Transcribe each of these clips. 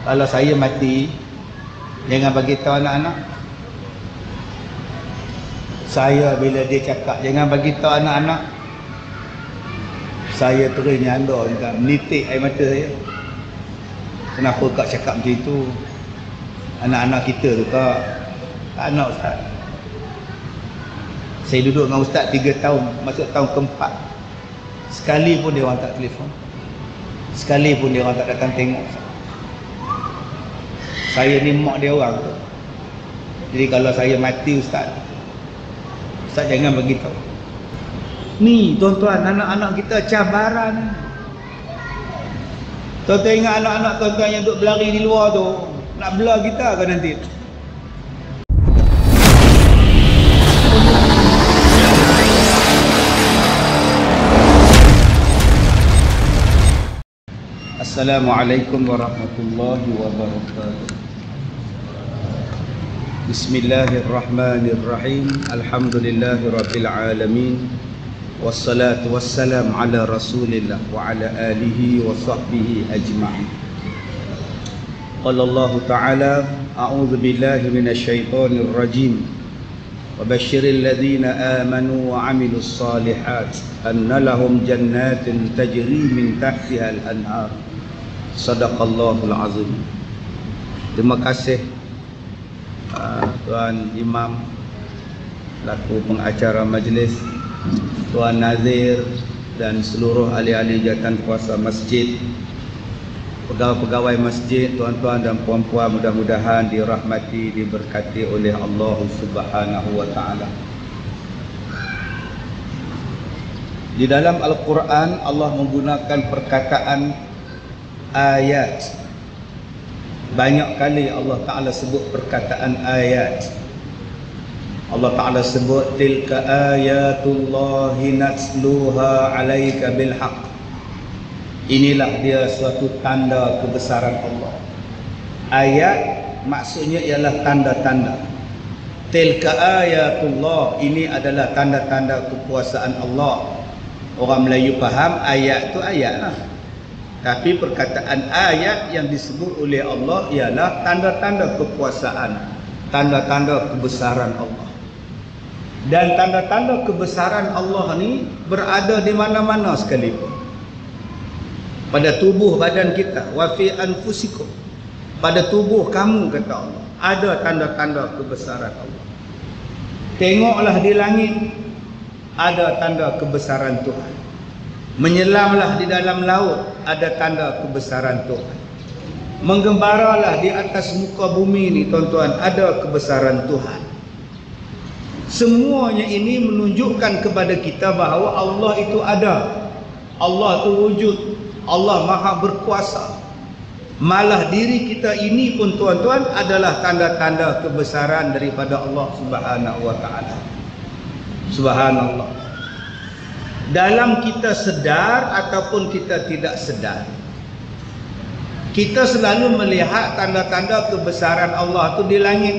Kalau saya mati, jangan bagi tahu anak-anak. Saya bila dia cakap jangan bagi tahu anak-anak, saya terus nyanda juga, menitik air mata saya. Kenapa kak cakap macam itu? Anak-anak kita tu kak. Tak nak ustaz. Saya duduk dengan ustaz 3 tahun, masuk tahun keempat. Sekali pun dia orang tak telefon. Sekali pun dia orang tak datang tengok. Saya ni mak dia orang tu. Jadi kalau saya mati ustaz jangan bagi tahu. Ni tuan-tuan, anak-anak kita cabaran. Tuan-tuan ingat anak-anak tuan-tuan yang duduk berlari di luar tu, nak belah kita ke nanti? Assalamualaikum warahmatullahi wabarakatuh. Bismillahirrahmanirrahim. Alhamdulillahi rabbil alamin. Wassalatu wassalam ala rasulillah wa ala alihi wa sahbihi ajma'in. Qala Allah ta'ala, a'udzu billahi minasyaitonir rajim. Wa basyiril ladzina amanu wa 'amilus shalihat anna lahum jannatin tajri min tahtiha al-anhar. Sadaqallahul azim. Terima kasih Tuan Imam, laku pengacara majlis, Tuan Nazir dan seluruh ahli-ahli jawatan kuasa masjid, pegawai-pegawai masjid, tuan-tuan dan puan-puan, mudah-mudahan dirahmati, diberkati oleh Allah Subhanahu wa taala. Di dalam Al-Quran Allah menggunakan perkataan ayat. Banyak kali Allah Ta'ala sebut perkataan ayat. Allah Ta'ala sebut tilka ayatullahi natsluha alaika bilhaq. Inilah dia suatu tanda kebesaran Allah. Ayat maksudnya ialah tanda-tanda. Tilka ayatullah, ini adalah tanda-tanda kekuasaan Allah. Orang Melayu faham ayat tu ayat lah. Tapi perkataan ayat yang disebut oleh Allah ialah tanda-tanda kekuasaan, tanda-tanda kebesaran Allah. Dan tanda-tanda kebesaran Allah ni berada di mana-mana sekalipun. Pada tubuh badan kita, wa fi anfusikum, pada tubuh kamu kata Allah, ada tanda-tanda kebesaran Allah. Tengoklah di langit, ada tanda kebesaran Tuhan. Menyelamlah di dalam laut, ada tanda kebesaran Tuhan. Menggembaralah di atas muka bumi ni tuan-tuan, ada kebesaran Tuhan. Semuanya ini menunjukkan kepada kita bahawa Allah itu ada. Allah itu wujud. Allah maha berkuasa. Malah diri kita ini pun tuan-tuan adalah tanda-tanda kebesaran daripada Allah Subhanahu wa taala. Subhanallah. Dalam kita sedar ataupun kita tidak sedar, kita selalu melihat tanda-tanda kebesaran Allah itu di langit.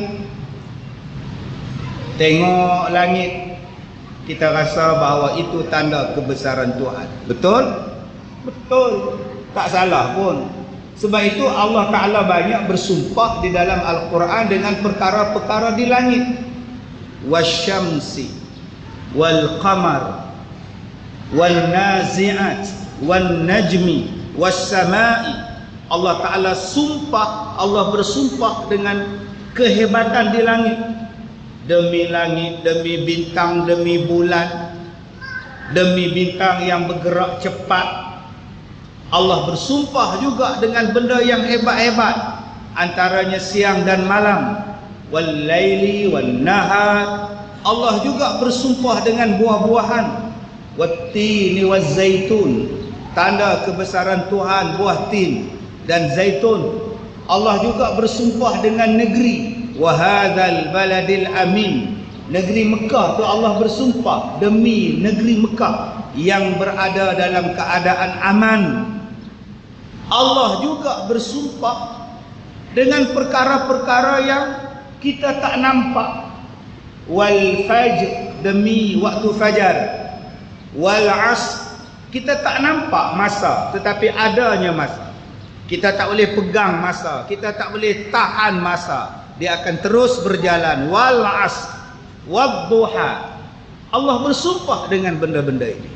Tengok langit, kita rasa bahawa itu tanda kebesaran Tuhan. Betul? Betul. Tak salah pun. Sebab itu Allah Ta'ala banyak bersumpah di dalam Al-Quran dengan perkara-perkara di langit. Wasyamsi wal qamar wal nazi'at wan najmi was sama'i. Allah Ta'ala sumpah, Allah bersumpah dengan kehebatan di langit. Demi langit, demi bintang, demi bulan, demi bintang yang bergerak cepat. Allah bersumpah juga dengan benda yang hebat-hebat, antaranya siang dan malam. Wal laili wan nahar. Allah juga bersumpah dengan buah-buahan. Wattini waz zaitun, tanda kebesaran Tuhan buah tin dan zaitun. Allah juga bersumpah dengan negeri. Wa hadzal baladil amin, negeri Mekah tu Allah bersumpah, demi negeri Mekah yang berada dalam keadaan aman. Allah juga bersumpah dengan perkara-perkara yang kita tak nampak. Wal fajr, demi waktu fajar. Wal asr, kita tak nampak masa tetapi adanya masa. Kita tak boleh pegang masa, kita tak boleh tahan masa. Dia akan terus berjalan. Wal asr wadduha. Allah bersumpah dengan benda-benda ini.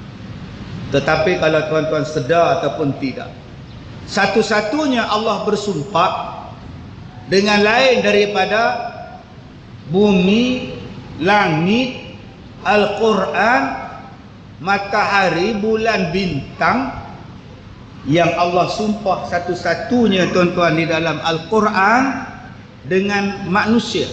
Tetapi kalau tuan-tuan sedar ataupun tidak, satu-satunya Allah bersumpah dengan lain daripada bumi, langit, Al-Quran, matahari, bulan, bintang, yang Allah sumpah satu-satunya tuan-tuan di dalam Al-Quran dengan manusia.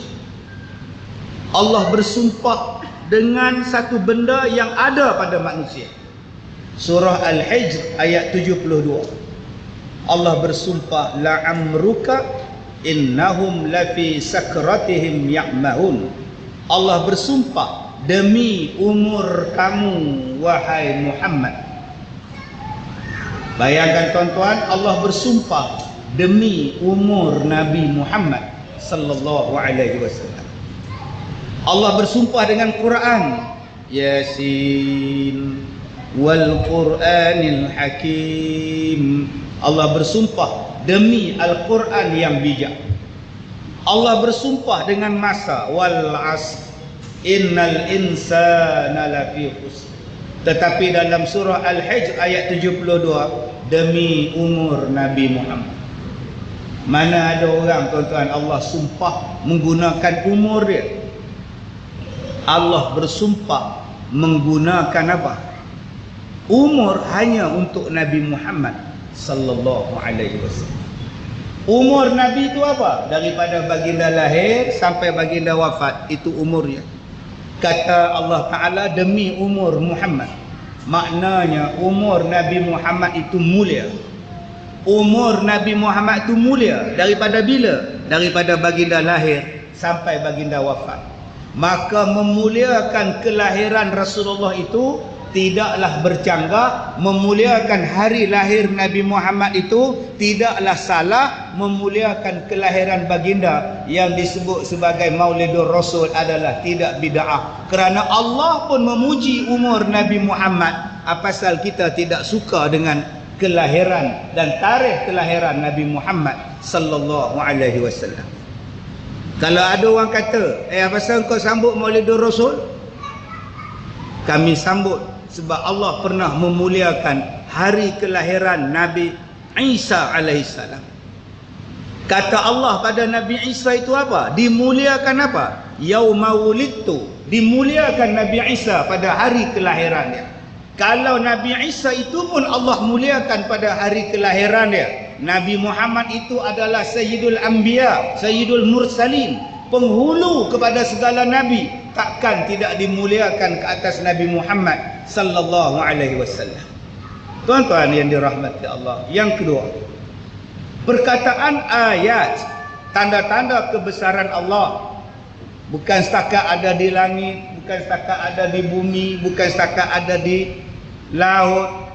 Allah bersumpah dengan satu benda yang ada pada manusia. Surah Al-Hijr ayat 72. Allah bersumpah, la'amruka innahum lafi sakratihim ya'mahun. Allah bersumpah, demi umur kamu wahai Muhammad. Bayangkan tuan-tuan, Allah bersumpah demi umur Nabi Muhammad sallallahu alaihi wasallam. Allah bersumpah dengan Quran, Yasin wal Quranil Hakim. Allah bersumpah demi Al-Quran yang bijak. Allah bersumpah dengan masa, wal asr innal insana lafi khusr. Tetapi dalam surah Al-Hijr ayat 72, demi umur Nabi Muhammad. Mana ada orang tuan-tuan Allah sumpah menggunakan umur dia? Allah bersumpah menggunakan apa? Umur hanya untuk Nabi Muhammad sallallahu alaihi wasallam. Umur Nabi itu apa? Daripada baginda lahir sampai baginda wafat, itu umurnya. Kata Allah Ta'ala, demi umur Muhammad. Maknanya umur Nabi Muhammad itu mulia. Umur Nabi Muhammad itu mulia. Daripada bila? Daripada baginda lahir sampai baginda wafat. Maka memuliakan kelahiran Rasulullah itu tidaklah bercanggah. Memuliakan hari lahir Nabi Muhammad itu tidaklah salah. Memuliakan kelahiran baginda yang disebut sebagai Maulidur Rasul adalah tidak bid'ah. Kerana Allah pun memuji umur Nabi Muhammad. Apasal kita tidak suka dengan kelahiran dan tarikh kelahiran Nabi Muhammad sallallahu alaihi wasallam. Kalau ada orang kata, apasal kau sambut Maulidur Rasul? Kami sambut sebab Allah pernah memuliakan hari kelahiran Nabi Isa alaihissalam. Kata Allah pada Nabi Isa itu apa? Dimuliakan apa? Yauma wulidtu. Dimuliakan Nabi Isa pada hari kelahirannya. Kalau Nabi Isa itu pun Allah muliakan pada hari kelahirannya. Nabi Muhammad itu adalah Sayyidul Anbiya, Sayyidul Mursalin, penghulu kepada segala Nabi. Takkan tidak dimuliakan ke atas Nabi Muhammad sallallahu alaihi wasallam. Tuan-tuan yang dirahmati Allah. Yang kedua, perkataan ayat, tanda-tanda kebesaran Allah, bukan setakat ada di langit, bukan setakat ada di bumi, bukan setakat ada di laut.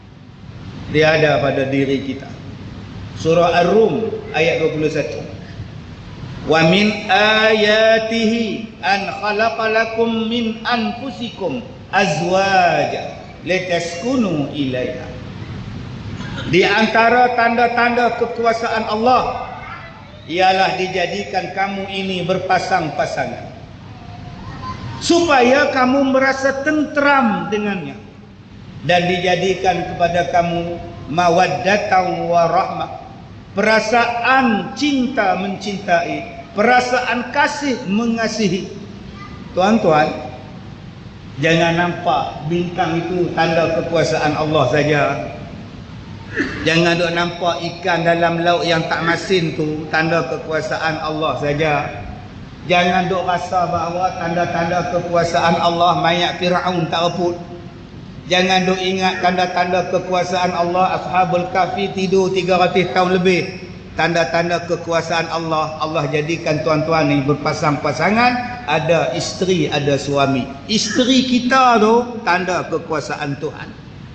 Dia ada pada diri kita. Surah Ar-Rum ayat 21. Wa min ayatihi an khalaqalakum min anfusikum azwaja litaskunu ilaiha. Di antara tanda-tanda kekuasaan Allah ialah dijadikan kamu ini berpasang-pasangan supaya kamu merasa tentram dengannya, dan dijadikan kepada kamu mawaddatan wa rahmah, perasaan cinta mencintai, perasaan kasih mengasihi. Tuan-tuan, jangan nampak bintang itu tanda kekuasaan Allah saja. Jangan duk nampak ikan dalam laut yang tak masin tu tanda kekuasaan Allah saja. Jangan duk rasa bahawa tanda-tanda kekuasaan Allah mayat Firaun tak reput. Jangan duk ingat tanda-tanda kekuasaan Allah Ashabul Kahfi tidur 300 tahun lebih. Tanda-tanda kekuasaan Allah, Allah jadikan tuan-tuan ni berpasang-pasangan, ada isteri, ada suami. Isteri kita tu tanda kekuasaan Tuhan.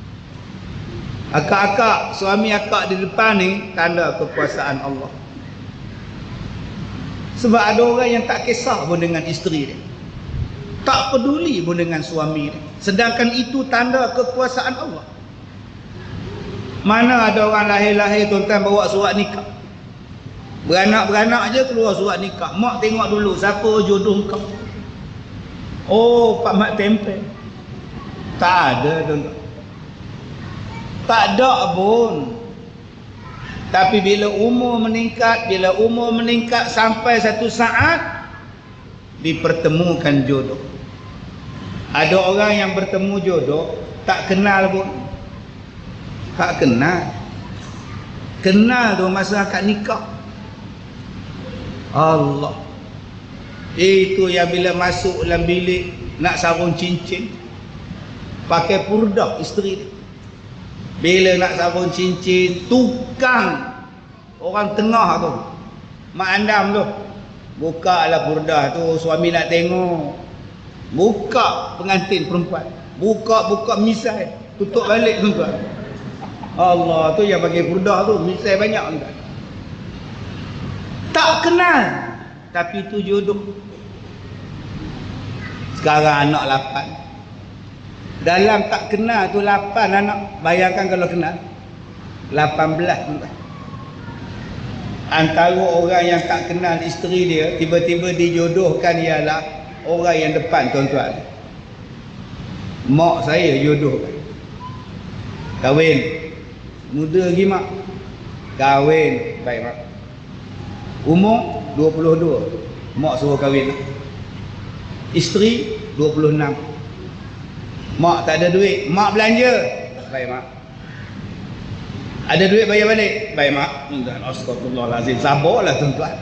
Akak-akak, suami akak di depan ni tanda kekuasaan Allah. Sebab ada orang yang tak kisah pun dengan isteri dia, tak peduli pun dengan suami dia, sedangkan itu tanda kekuasaan Allah. Mana ada orang lahir-lahir tuan-tuan bawa surat nikah. Beranak-beranak je keluar surat nikah. Mak tengok dulu siapa jodoh kau. Oh, Pak Mat tempel. Tak ada tuan-tuan. Tak ada pun. Tapi bila umur meningkat sampai satu saat dipertemukan jodoh. Ada orang yang bertemu jodoh tak kenal pun. Tak kenal. Kenal tu masa akad nikah. Allah. Itu yang bila masuk dalam bilik nak sarung cincin pakai purdah isteri dia. Bila nak sarung cincin, tukang orang tengah tu, mak andam tu, buka lah purdah tu, suami nak tengok. Buka pengantin perempuan, buka misai, tutup balik tuan. Allah, tu yang pakai purdah tu misai banyak tuan. Tak kenal, tapi tu jodoh. Sekarang anak 8. Dalam tak kenal tu 8 anak. Bayangkan kalau kenal 18 tuan. Antara orang yang tak kenal isteri dia tiba-tiba dijodohkan ialah orang yang depan tuan-tuan. Mak saya jodohkan. Kahwin. Muda lagi mak. Kahwin. Baik mak. Umur 22. Mak suruh kahwin. Isteri 26. Mak tak ada duit. Mak belanja. Baik mak. Ada duit bayar balik. Baik mak. Astagfirullahalazim. Sabarlah tuan-tuan.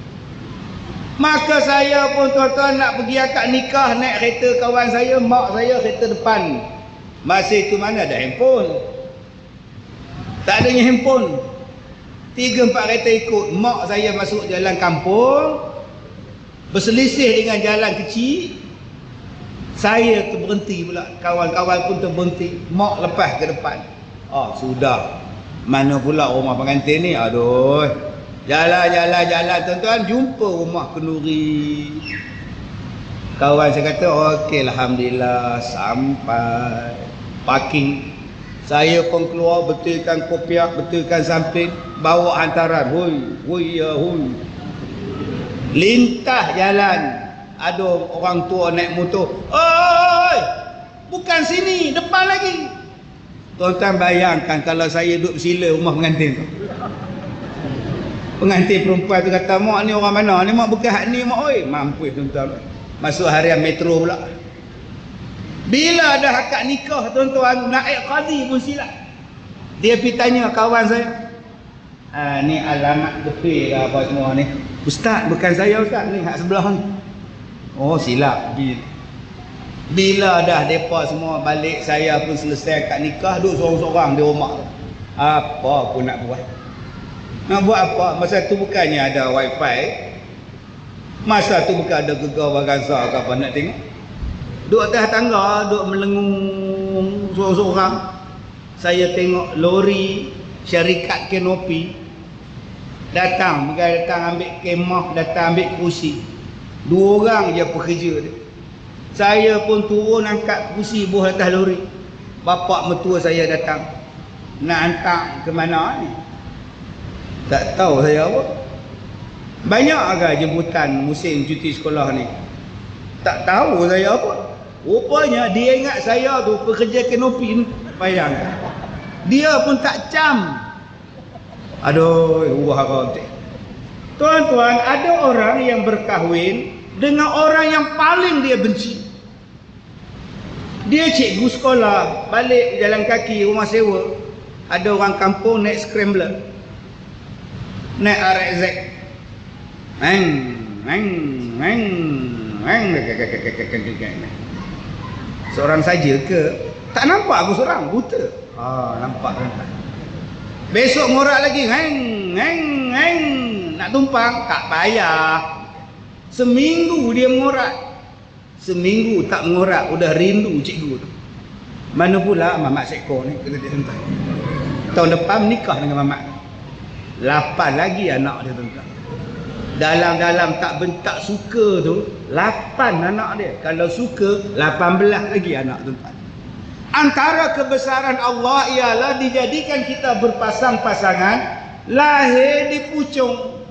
Maka saya pun tuan-tuan nak pergi akad nikah, naik kereta kawan saya, mak saya kereta depan. Masa itu mana ada handphone. Tak adanya handphone. 3-4 kereta ikut. Mak saya masuk jalan kampung, berselisih dengan jalan kecil. Saya terberhenti pula. Kawan-kawan pun terberhenti. Mak lepas ke depan. Oh sudah. Mana pula rumah pengantin ni? Aduh. Jalan tuan-tuan. Jumpa rumah kenduri. Kawan saya kata okey alhamdulillah sampai. Parking. Saya pun keluar betulkan kopiah, betulkan samping, bawa hantaran. Hui. Lintas jalan. Ada orang tua naik motor. Oi! Bukan sini, depan lagi. Tuan-tuan bayangkan kalau saya duduk bersila rumah pengantin tu. Pengantin perempuan tu kata, mak ni orang mana? Ni mak bukan hak ni mak oi. Mampus tuan-tuan. Masuk harian metro pula. Bila ada akad nikah tuan-tuan, naik qadi pun silap. Dia pergi tanya kawan saya. Ni alamat depan lah apa semua ni. Ustaz, bukan saya ustaz ni, hak sebelah ni. Oh silap. Bila dah mereka semua balik, saya pun selesai akad nikah, duduk seorang-seorang di rumah. Apa pun nak buat. Nak buat apa? Masa tu bukannya ada wifi. Masa tu bukan ada gegar bagaza ke apa nak tengok. Duduk atas tangga, duduk melengung seorang-seorang. Saya tengok lori syarikat Kanopi datang ambil kemah, datang ambil kursi. 2 orang je pekerja dia. Saya pun turun angkat kursi buah atas lori. Bapak mertua saya datang. Nak hantar ke mana ni? Tak tahu saya apa. Banyak agak jemputan musim cuti sekolah ni. Tak tahu saya apa. Rupanya dia ingat saya tu pekerja Kanopi. Bayangkan. Dia pun tak cam. Aduh, tuan-tuan, ada orang yang berkahwin dengan orang yang paling dia benci. Dia cikgu sekolah, balik jalan kaki rumah sewa. Ada orang kampung naik scrambler, naik RXZ. Seorang saja ke? Tak nampak aku seorang, buta. Nampak kan. Besok ngorak lagi, nak tumpang, tak payah. Seminggu dia mengorak. Seminggu tak mengorak, udah rindu cikgu tu. Mana pula mamak sekor ni, kena dia tuan. Tahun depan nikah dengan mamak. 8 lagi anak dia tuan. Dalam tak suka tu 8 anak dia. Kalau suka 18 lagi anak tuan. Antara kebesaran Allah ialah dijadikan kita berpasang-pasangan, lahir di Puchong.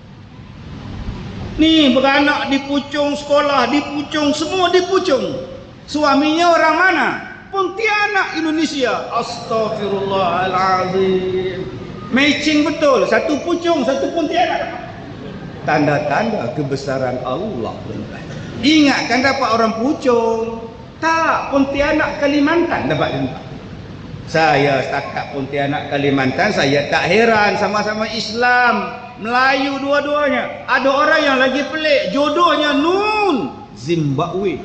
Ni beranak di Puchong, sekolah di Puchong, semua di Puchong. Suaminya orang mana? Pontianak, Indonesia. Astaghfirullahalazim. Matching betul, satu Puchong, satu Pontianak. Tanda-tanda kebesaran Allah. Ingatkan dapat orang Puchong. Tak, Pontianak Kalimantan dapat jumpa. Saya setakat Pontianak Kalimantan, saya tak heran, sama-sama Islam, Melayu dua-duanya. Ada orang yang lagi pelik, jodohnya Nun, Zimbabwe.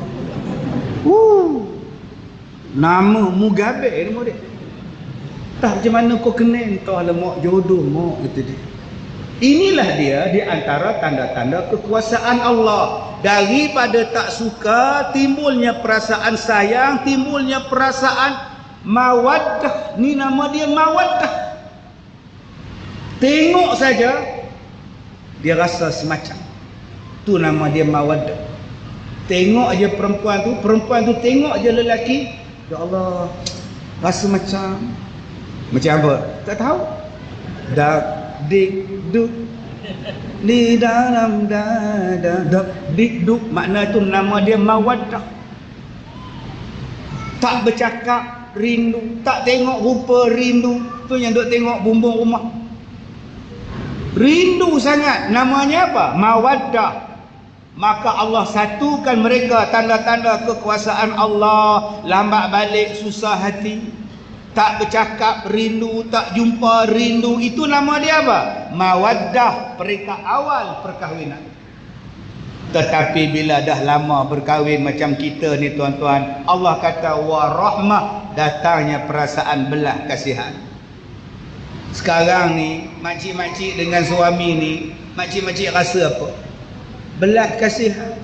Nama Mugabe nama dia. Tak macam mana kau kena entah lah mak jodoh mak kata dia. Inilah dia di antara tanda-tanda kekuasaan Allah. Daripada tak suka, timbulnya perasaan sayang, timbulnya perasaan mawaddah. Ni nama dia mawaddah. Tengok saja dia rasa semacam. Tu nama dia mawaddah. Tengok aja perempuan tu tengok aja lelaki, ya Allah, rasa macam apa? Tak tahu. Dak dik duk di dalam dada, dak dik duk, makna tu nama dia mawaddah. Tak bercakap rindu, tak tengok rupa rindu, tu yang duk tengok bumbung rumah. Rindu sangat, namanya apa? Mawaddah. Maka Allah satukan mereka, tanda-tanda kekuasaan Allah. Lambat balik susah hati, tak bercakap rindu, tak jumpa rindu. Itu nama dia apa? Mawaddah, pereka awal perkahwinan. Tetapi bila dah lama berkahwin macam kita ni tuan-tuan, Allah kata wa rahmah, datangnya perasaan belah kasihan. Sekarang ni makcik-makcik dengan suami ni, makcik-makcik rasa apa? Belah kasihan.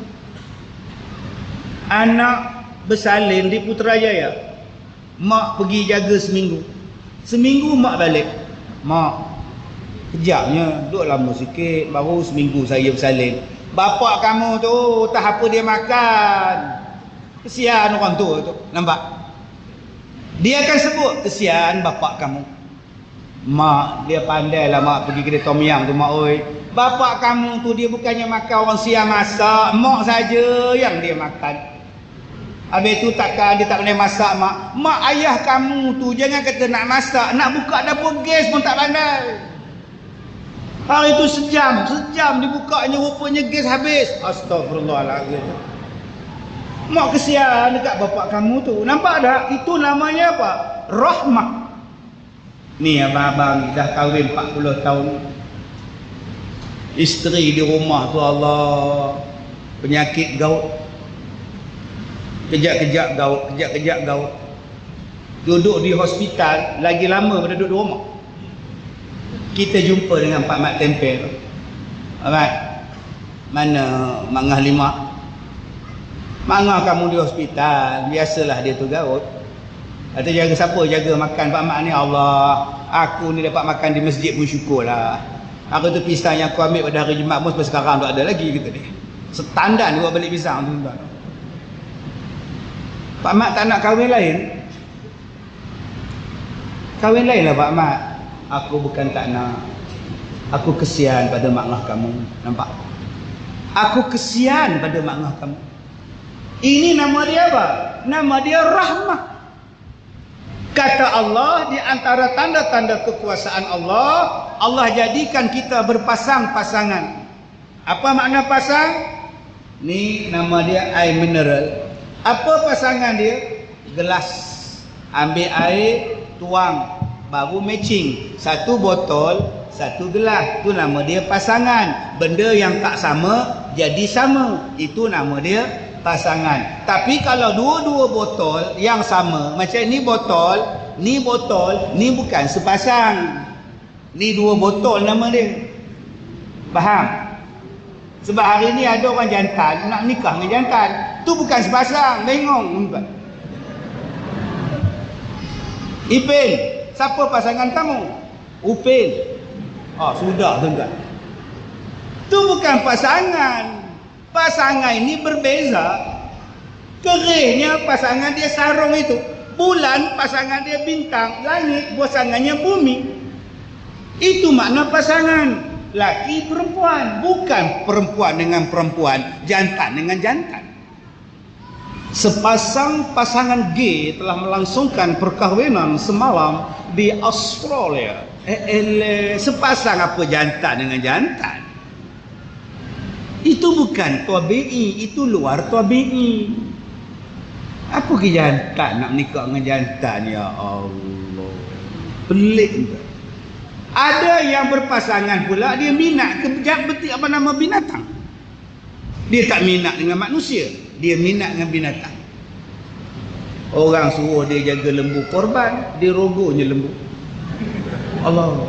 Anak bersalin di Putrajaya, mak pergi jaga seminggu mak balik. Mak, kejapnya, duduk lama sikit, baru seminggu saya bersalin. Bapak kamu tu tak apa dia makan, kesian orang tu, nampak? Dia akan sebut kesian bapak kamu. Mak, dia pandai lah mak pergi kedai tom yam tu mak oi. Bapak kamu tu dia bukannya makan orang siang masak, mak saja yang dia makan. Habis tu takkan dia tak boleh masak mak. Mak ayah kamu tu jangan kata nak masak, nak buka dapur gas pun tak pandai. Hari tu sejam dibukanya, rupanya gas habis. Astagfirullahaladzim. Mak kesian dekat bapak kamu tu. Nampak tak? Itu namanya apa? Rahmah. Ni abang-abang dah kahwin 40 tahun. Isteri di rumah tu Allah, penyakit gout. Kejap-kejap gout. Duduk di hospital lagi lama daripada duduk di rumah. Kita jumpa dengan Pak Mat Tempel. Mat, mana Mangah Lima? Mangah kamu di hospital, biasalah dia tu gout. Kata jaga siapa jaga makan Pak Mat ni? Allah, aku ni dapat makan di masjid pun syukurlah. Aku tu pisang yang aku ambil pada hari Jumaat pun sampai sekarang tak ada lagi, kata dia. Standar dia buat balik pisang tu. Pak Mat tak nak kahwin lain. Kahwin lain lah Pak Mat. Aku bukan tak nak. Aku kesian pada mak ngah kamu. Nampak? Aku kesian pada mak ngah kamu. Ini nama dia apa? Nama dia rahmah. Kata Allah, di antara tanda-tanda kekuasaan Allah, Allah jadikan kita berpasang-pasangan. Apa makna pasang? Ni nama dia air mineral. Apa pasangan dia? Gelas. Ambil air, tuang, baru matching. Satu botol, satu gelas. Itu nama dia pasangan. Benda yang tak sama jadi sama. Itu nama dia pasangan. Tapi kalau dua-dua botol yang sama, macam ni botol, ni bukan sepasang. Ni dua botol nama dia. Faham? Sebab hari ni ada orang jantan nak nikah dengan jantan. Tu bukan sepasang, bengong. Ipin, siapa pasangan kamu? Upin. Sudah tuan-tuan. Tu bukan pasangan. Pasangan ini berbeza. Kerihnya pasangan dia sarung itu. Bulan pasangan dia bintang, langit pasangannya bumi. Itu makna pasangan. Laki perempuan, bukan perempuan dengan perempuan, jantan dengan jantan. Sepasang pasangan gay telah melangsungkan perkahwinan semalam di Australia. Sepasang apa jantan dengan jantan? Itu bukan tabi'i, itu luar tabi'i. Apa ke jantan nak nikah dengan jantan? Ya Allah, pelik juga. Ada yang berpasangan pula dia minat ke apa nama binatang. Dia tak minat dengan manusia, dia minat dengan binatang. Orang suruh dia jaga lembu korban, dia rogonya lembu. Allah.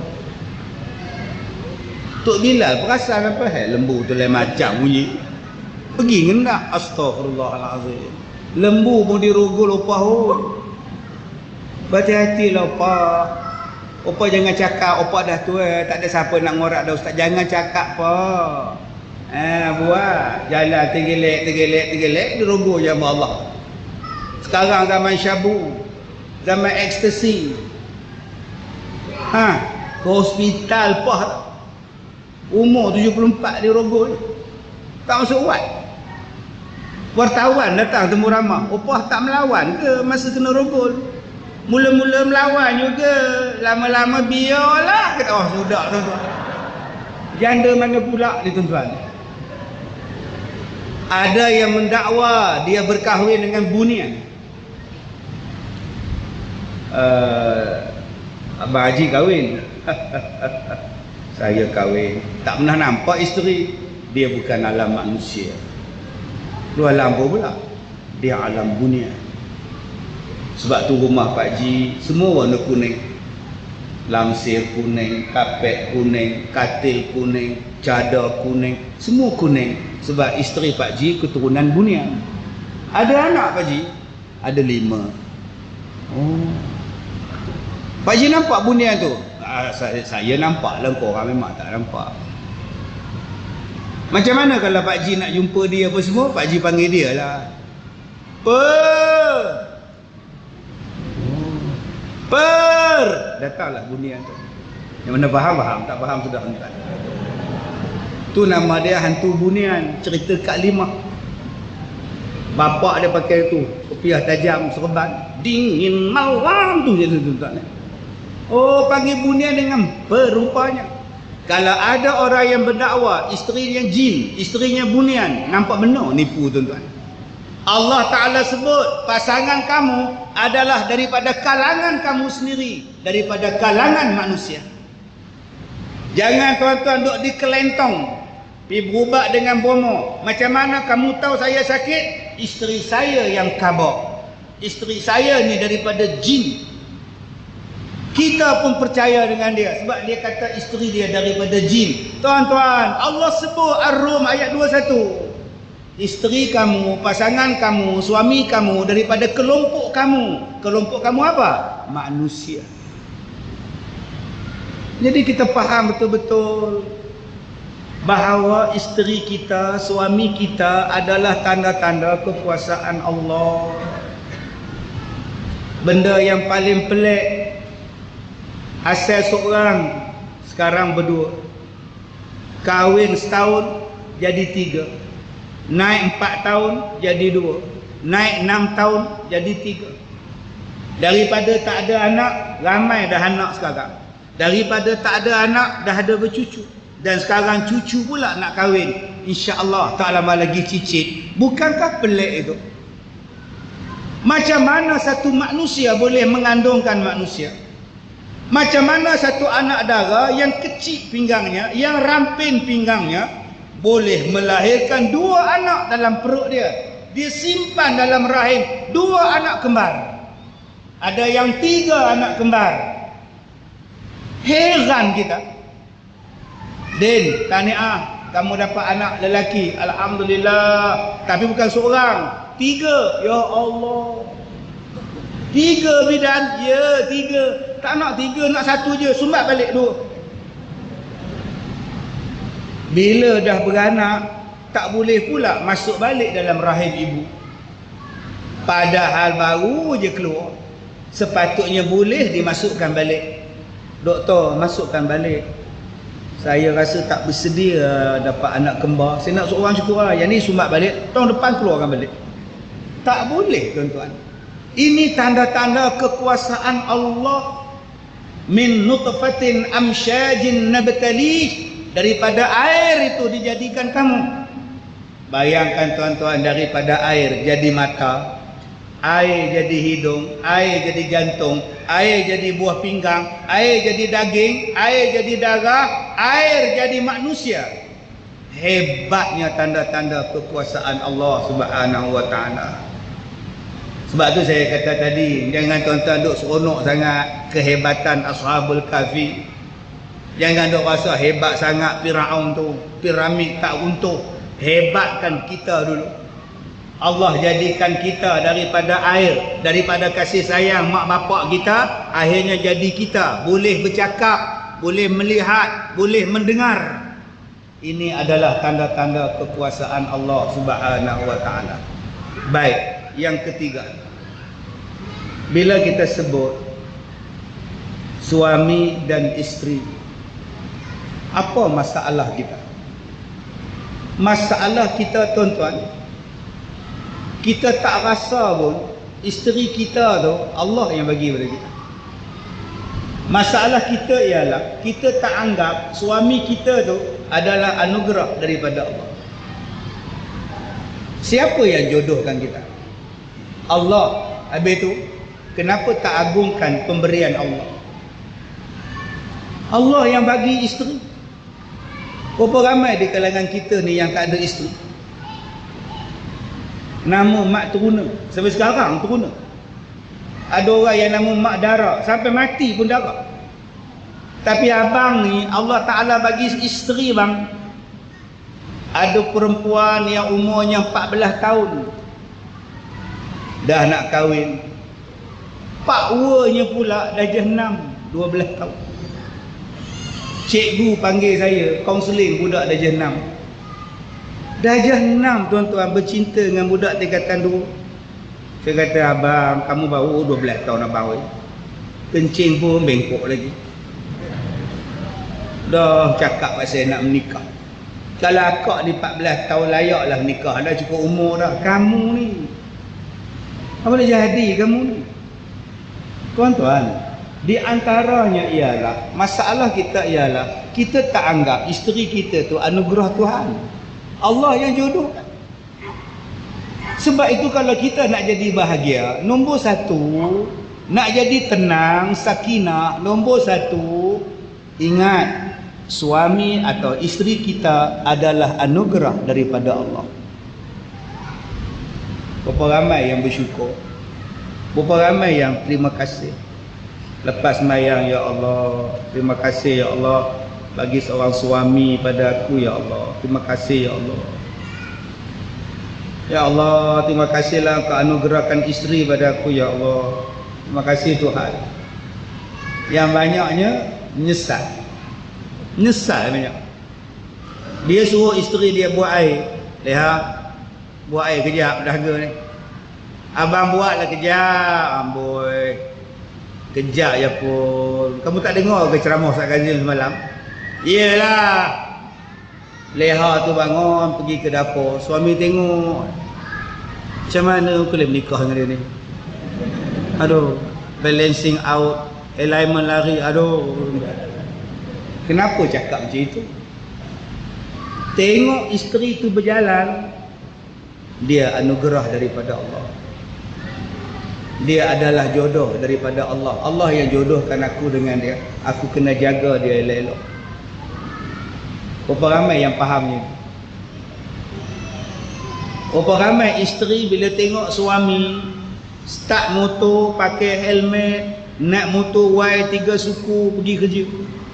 Tok Bilal perasan apa lembu tu lain macam bunyi. Pergi ngendak, astagfirullahalazim. Lembu pun dirogol opah. Berhati-hatilah opah. Opah jangan cakap, opah dah tua, tak ada siapa nak ngorak dah ustaz. Jangan cakap apa. Buat jalan tergelek dirogol je sama Allah. Sekarang zaman syabu, zaman ekstasi. Ke hospital pah. Umur 74 dirogol. Tak masuk uat. Wartawan datang temu ramah. Opah tak melawan ke masa kena rogol? Mula-mula melawan juga, lama-lama biarlah. Kata, oh sudah tuan-tuan. Janda mana pula ni tuan-tuan? Ada yang mendakwa dia berkahwin dengan bunian. Abang Haji kahwin. Saya kahwin. Tak pernah nampak isteri. Dia bukan alam manusia. Lu alam apa pula? Dia alam bunian. Sebab tu rumah Pak Ji semua warna kuning. Lamsir kuning, kapet kuning, katil kuning, cadar kuning, semua kuning. Sebab isteri Pak Ji keturunan bunian. Ada anak Pak Ji? Ada 5. Oh. Pak Ji nampak bunian tu? Saya nampak lah, korang memang tak nampak. Macam mana kalau Pak Ji nak jumpa dia apa semua? Pak Ji panggil dia lah. Datanglah bunian tu. Yang mana faham, tak faham sudah hentak. Tu nama dia hantu bunian. Cerita Kak Limah. Bapak dia pakai tu, kopiah tajam serban. Dingin malam tu je tuan-tuan. Oh, panggil bunian dengan perupanya. Kalau ada orang yang berdakwa isterinya jin, isterinya bunian, nampak benar nipu tuan-tuan. Allah Ta'ala sebut pasangan kamu adalah daripada kalangan kamu sendiri, daripada kalangan manusia. Jangan tuan-tuan duduk di kelentong, pergi berubat dengan bomo. Macam mana kamu tahu saya sakit? Isteri saya yang khabar. Isteri saya ni daripada jin. Kita pun percaya dengan dia sebab dia kata isteri dia daripada jin. Tuan-tuan, Allah sebut Ar-Rum ayat 21. Isteri kamu, pasangan kamu, suami kamu daripada kelompok kamu. Kelompok kamu apa? Manusia. Jadi kita faham betul-betul bahawa isteri kita, suami kita adalah tanda-tanda kekuasaan Allah. Benda yang paling pelik, asal seorang sekarang berdua, kahwin setahun jadi 3, naik 4 tahun jadi 2, naik 6 tahun jadi 3. Daripada tak ada anak, ramai dah anak sekarang. Daripada tak ada anak, dah ada bercucu. Dan sekarang cucu pula nak kahwin. InsyaAllah tak lama lagi cicit. Bukankah pelik itu? Macam mana satu manusia boleh mengandungkan manusia? Macam mana satu anak dara yang kecil pinggangnya, yang ramping pinggangnya, boleh melahirkan 2 anak dalam perut dia. Dia simpan dalam rahim 2 anak kembar. Ada yang 3 anak kembar. Heran kita. Din, tahniah, kamu dapat anak lelaki. Alhamdulillah. Tapi bukan seorang, 3. Ya Allah. 3 bidan. Ya, 3. Tak nak 3, nak 1 je. Sumbat balik 2. Bila dah beranak, tak boleh pula masuk balik dalam rahim ibu. Padahal baru je keluar. Sepatutnya boleh dimasukkan balik. Doktor, masukkan balik. Saya rasa tak bersedia dapat anak kembar. Saya nak seorang cukup lah. Yang ni sumbat balik, tahun depan keluarkan balik. Tak boleh, tuan-tuan. Ini tanda-tanda kekuasaan Allah. Min nutfatin amsyajin nabtalih. Daripada air itu dijadikan kamu. Bayangkan tuan-tuan, daripada air jadi mata, air jadi hidung, air jadi jantung, air jadi buah pinggang, air jadi daging, air jadi darah, air jadi manusia. Hebatnya tanda-tanda kekuasaan Allah Subhanahu wa taala. Sebab tu saya kata tadi, jangan tuan-tuan duk seronok sangat kehebatan Ashabul Kahfi. Jangan duk rasa hebat sangat Firaun tu, piramid tak runtuh. Hebatkan kita dulu. Allah jadikan kita daripada air, daripada kasih sayang mak bapak kita, akhirnya jadi kita boleh bercakap, boleh melihat, boleh mendengar. Ini adalah tanda-tanda kekuasaan Allah Subhanahu wa taala. Baik, yang ketiga. Bila kita sebut suami dan isteri, apa masalah kita? Masalah kita, tuan-tuan, kita tak rasa pun isteri kita tu Allah yang bagi pada kita. Masalah kita ialah kita tak anggap suami kita tu adalah anugerah daripada Allah. Siapa yang jodohkan kita? Allah. Habis tu kenapa tak agungkan pemberian Allah? Allah yang bagi isteri. Berapa ramai di kalangan kita ni yang tak ada isteri? Nama mak teruna, sampai sekarang teruna. Ada orang yang nama mak dara, sampai mati pun dara. Tapi abang ni Allah Ta'ala bagi isteri bang. Ada perempuan yang umurnya 14 tahun dah nak kahwin. Pak uanya pula dah 12 tahun. Cikgu panggil saya kaunseling budak dah 6. Darjah 6 tuan-tuan bercinta dengan budak tingkatan 2. Saya kata, abang kamu baru 12 tahun abang. Kencing pun bengkok lagi. Dah cakap pasal nak menikah. Kalau akak di 14 tahun layaklah nikah. Dah cukup umur dah. Kamu ni apa boleh jadi kamu ni? Tuan-tuan, di antaranya ialah masalah kita ialah kita tak anggap isteri kita tu anugerah Tuhan. Allah yang jodohkan. Sebab itu kalau kita nak jadi bahagia, nombor 1, nak jadi tenang, sakinah, nombor 1, ingat suami atau isteri kita adalah anugerah daripada Allah. Berapa ramai yang bersyukur, berapa ramai yang terima kasih. Lepas sembahyang, ya Allah, terima kasih ya Allah bagi seorang suami pada aku ya Allah. Terima kasih ya Allah. Ya Allah, terima kasihlah Kau anugerahkan isteri pada aku ya Allah. Terima kasih Tuhan. Yang banyaknya menyesal. Menyesal banyak. Dia suruh isteri dia buat air. Lihat, buat air kejap dahaga ni. Abang buatlah kejap, amboi. Kejap je pun. Kamu tak dengar ke ceramah Ustaz Kazim semalam? Yelah. Leha tu bangun pergi ke dapur. Suami tengok, macam mana aku boleh menikah dengan dia ni? Aduh, balancing out, alignment lari, aduh. Kenapa cakap macam itu? Tengok isteri tu berjalan, dia anugerah daripada Allah. Dia adalah jodoh daripada Allah. Allah yang jodohkan aku dengan dia. Aku kena jaga dia elok-elok. Berapa ramai yang fahamnya? Berapa ramai isteri bila tengok suami start motor, pakai helmet, naik motor Y3 suku pergi kerja.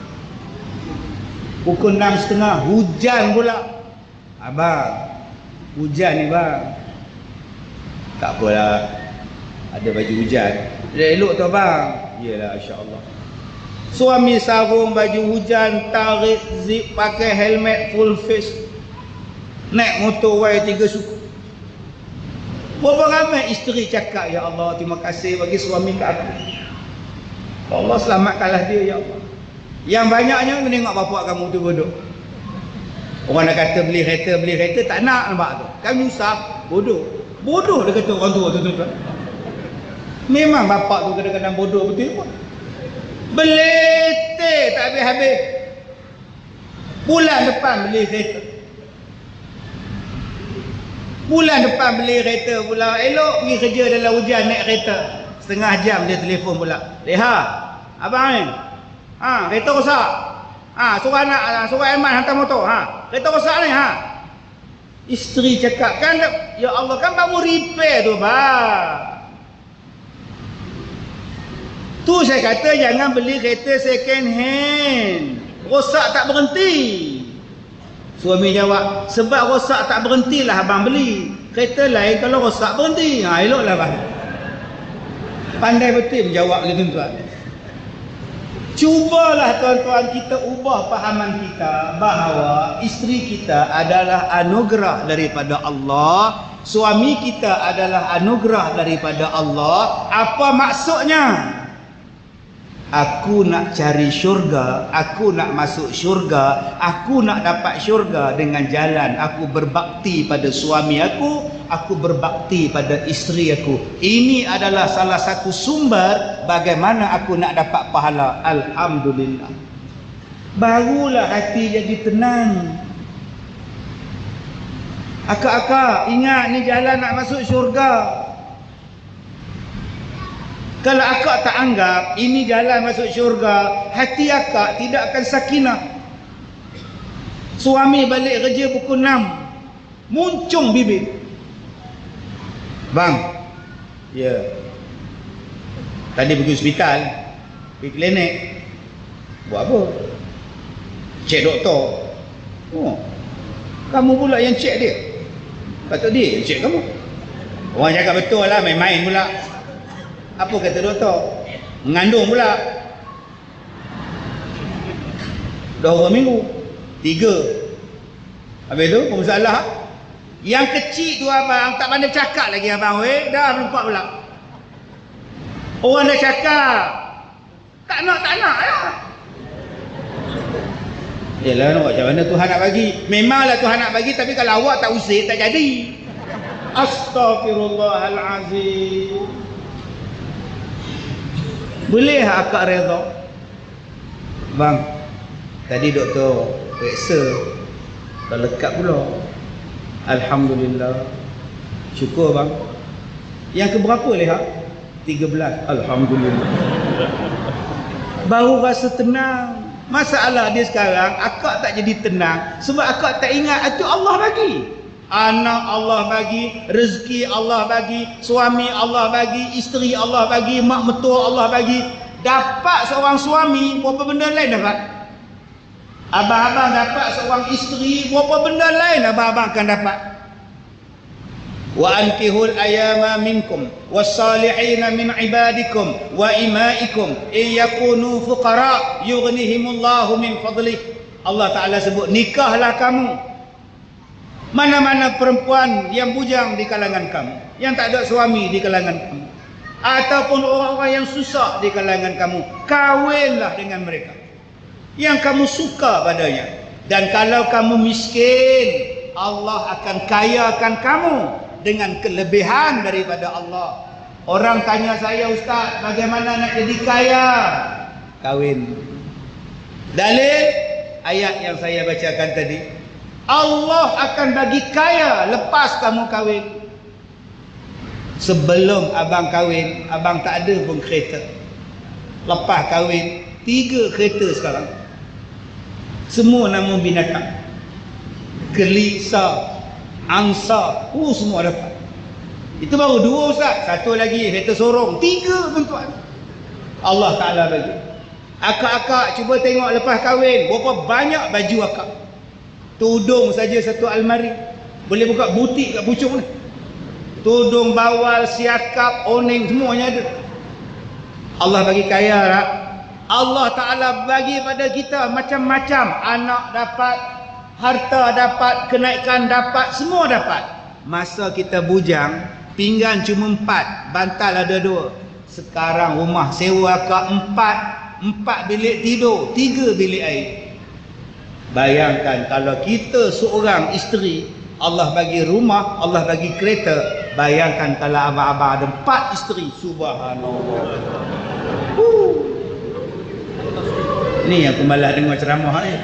Pukul 6.30 hujan pula. Abang, hujan ni bang. Tak apalah, ada baju hujan. Elok tu abang. Iyalah, insya-Allah. Suami sarung baju hujan, tarik zip, pakai helmet full face, naik motor Y3 suku. Berapa ramai isteri cakap, ya Allah terima kasih bagi suami kat aku, Allah selamatkanlah dia ya Allah. Yang banyaknya menengok bapak kamu tu bodoh. Orang dah kata beli kereta tak nak nampak tu. Kan nyusah, bodoh. Bodoh dia kata orang tua tu tuan. Memang bapak tu kadang-kadang bodoh betul pun. Beletih tak habis-habis. Bulan depan beli kereta. Bulan depan beli kereta pula. Elok pergi kerja dalam hujan naik kereta. Setengah jam dia telefon pula. Leha, abang ni. Kereta rosak. Suruh Aiman hantar motor. Kereta rosak ni. Isteri cakap kan, ya Allah kan baru repair tu bang. Tu saya kata jangan beli kereta second hand. Rosak tak berhenti. Suami jawab, sebab rosak tak berhentilah abang beli. Kereta lain kalau rosak berhenti. Eloklah bang. Pandai betul menjawab ni tuan-tuan. Cubalah tuan-tuan kita ubah fahaman kita bahawa isteri kita adalah anugerah daripada Allah, suami kita adalah anugerah daripada Allah. Apa maksudnya? Aku nak cari syurga, aku nak masuk syurga, aku nak dapat syurga dengan jalan aku berbakti pada suami aku berbakti pada isteri aku. Ini adalah salah satu sumber bagaimana aku nak dapat pahala. Alhamdulillah. Barulah hati jadi tenang. Akak-akak, ingat ni jalan nak masuk syurga. Kalau akak tak anggap ini jalan masuk syurga, hati akak tidak akan sakinah. Suami balik kerja pukul 6, muncung bibir. Bang, ya. Tadi pergi hospital, pergi klinik. Buat apa? Cek doktor. Kamu pula yang cek dia. Patut dia yang cek kamu. Orang cakap betul lah, main-main pula. Apa kata doktor? Mengandung pula. Dah berapa minggu? 3. Habis tu, apa masalah? Yang kecil tu abang, tak pandai cakap lagi abang. Dah melompat pula. Orang dah cakap. Tak nak ya. Yelah, macam mana Tuhan nak bagi? Memanglah Tuhan nak bagi, tapi kalau awak tak usir, tak jadi. Astaghfirullahalazim. Boleh akak reda? Bang, tadi doktor periksa, dah lekat pula. Alhamdulillah. Syukur bang. Yang keberapa Leha? 13. Alhamdulillah. Baru rasa tenang. Masalah dia sekarang, akak tak jadi tenang sebab akak tak ingat itu Allah bagi. Anak Allah bagi, rezeki Allah bagi, suami Allah bagi, isteri Allah bagi, mak mertua Allah bagi. Dapat seorang suami, berapa benda lain dapat? Abang-abang dapat seorang isteri, berapa benda lain abang-abang akan dapat? Wa ankihul ayama minkum was-salihina min ibadikum wa imaikum in yakunu fuqara yughnihimullahu min fadlih. Allah Ta'ala sebut, nikahlah kamu mana-mana perempuan yang bujang di kalangan kamu, yang tak ada suami di kalangan kamu, ataupun orang-orang yang susah di kalangan kamu, kahwinlah dengan mereka yang kamu suka padanya. Dan kalau kamu miskin, Allah akan kayakan kamu dengan kelebihan daripada Allah. Orang tanya saya, Ustaz, bagaimana nak jadi kaya? Kahwin. Dalil ayat yang saya bacakan tadi. Allah akan bagi kaya lepas kamu kahwin. Sebelum abang kahwin, abang tak ada pun kereta. Lepas kahwin, 3 kereta sekarang. Semua nama binatang. Kelisa, angsa, semua dapat. Itu baru 2 Ustaz. 1 lagi kereta sorong. 3 tuan-tuan. Allah Ta'ala bagi. Akak-akak cuba tengok lepas kahwin, berapa banyak baju akak. Tudung saja 1 almari. Boleh buka butik kat Puchong ni. Tudung, bawal, siakap, oning, semuanya ada. Allah bagi kaya tak? Allah Ta'ala bagi pada kita macam-macam. Anak dapat, harta dapat, kenaikan dapat, semua dapat. Masa kita bujang, pinggan cuma 4, bantal ada 2. Sekarang rumah sewa ke 4 bilik tidur, 3 bilik air. Bayangkan kalau kita seorang isteri, Allah bagi rumah, Allah bagi kereta. Bayangkan kalau abang-abang ada 4 isteri. Subhanallah. Ni aku malas dengar ceramah ni.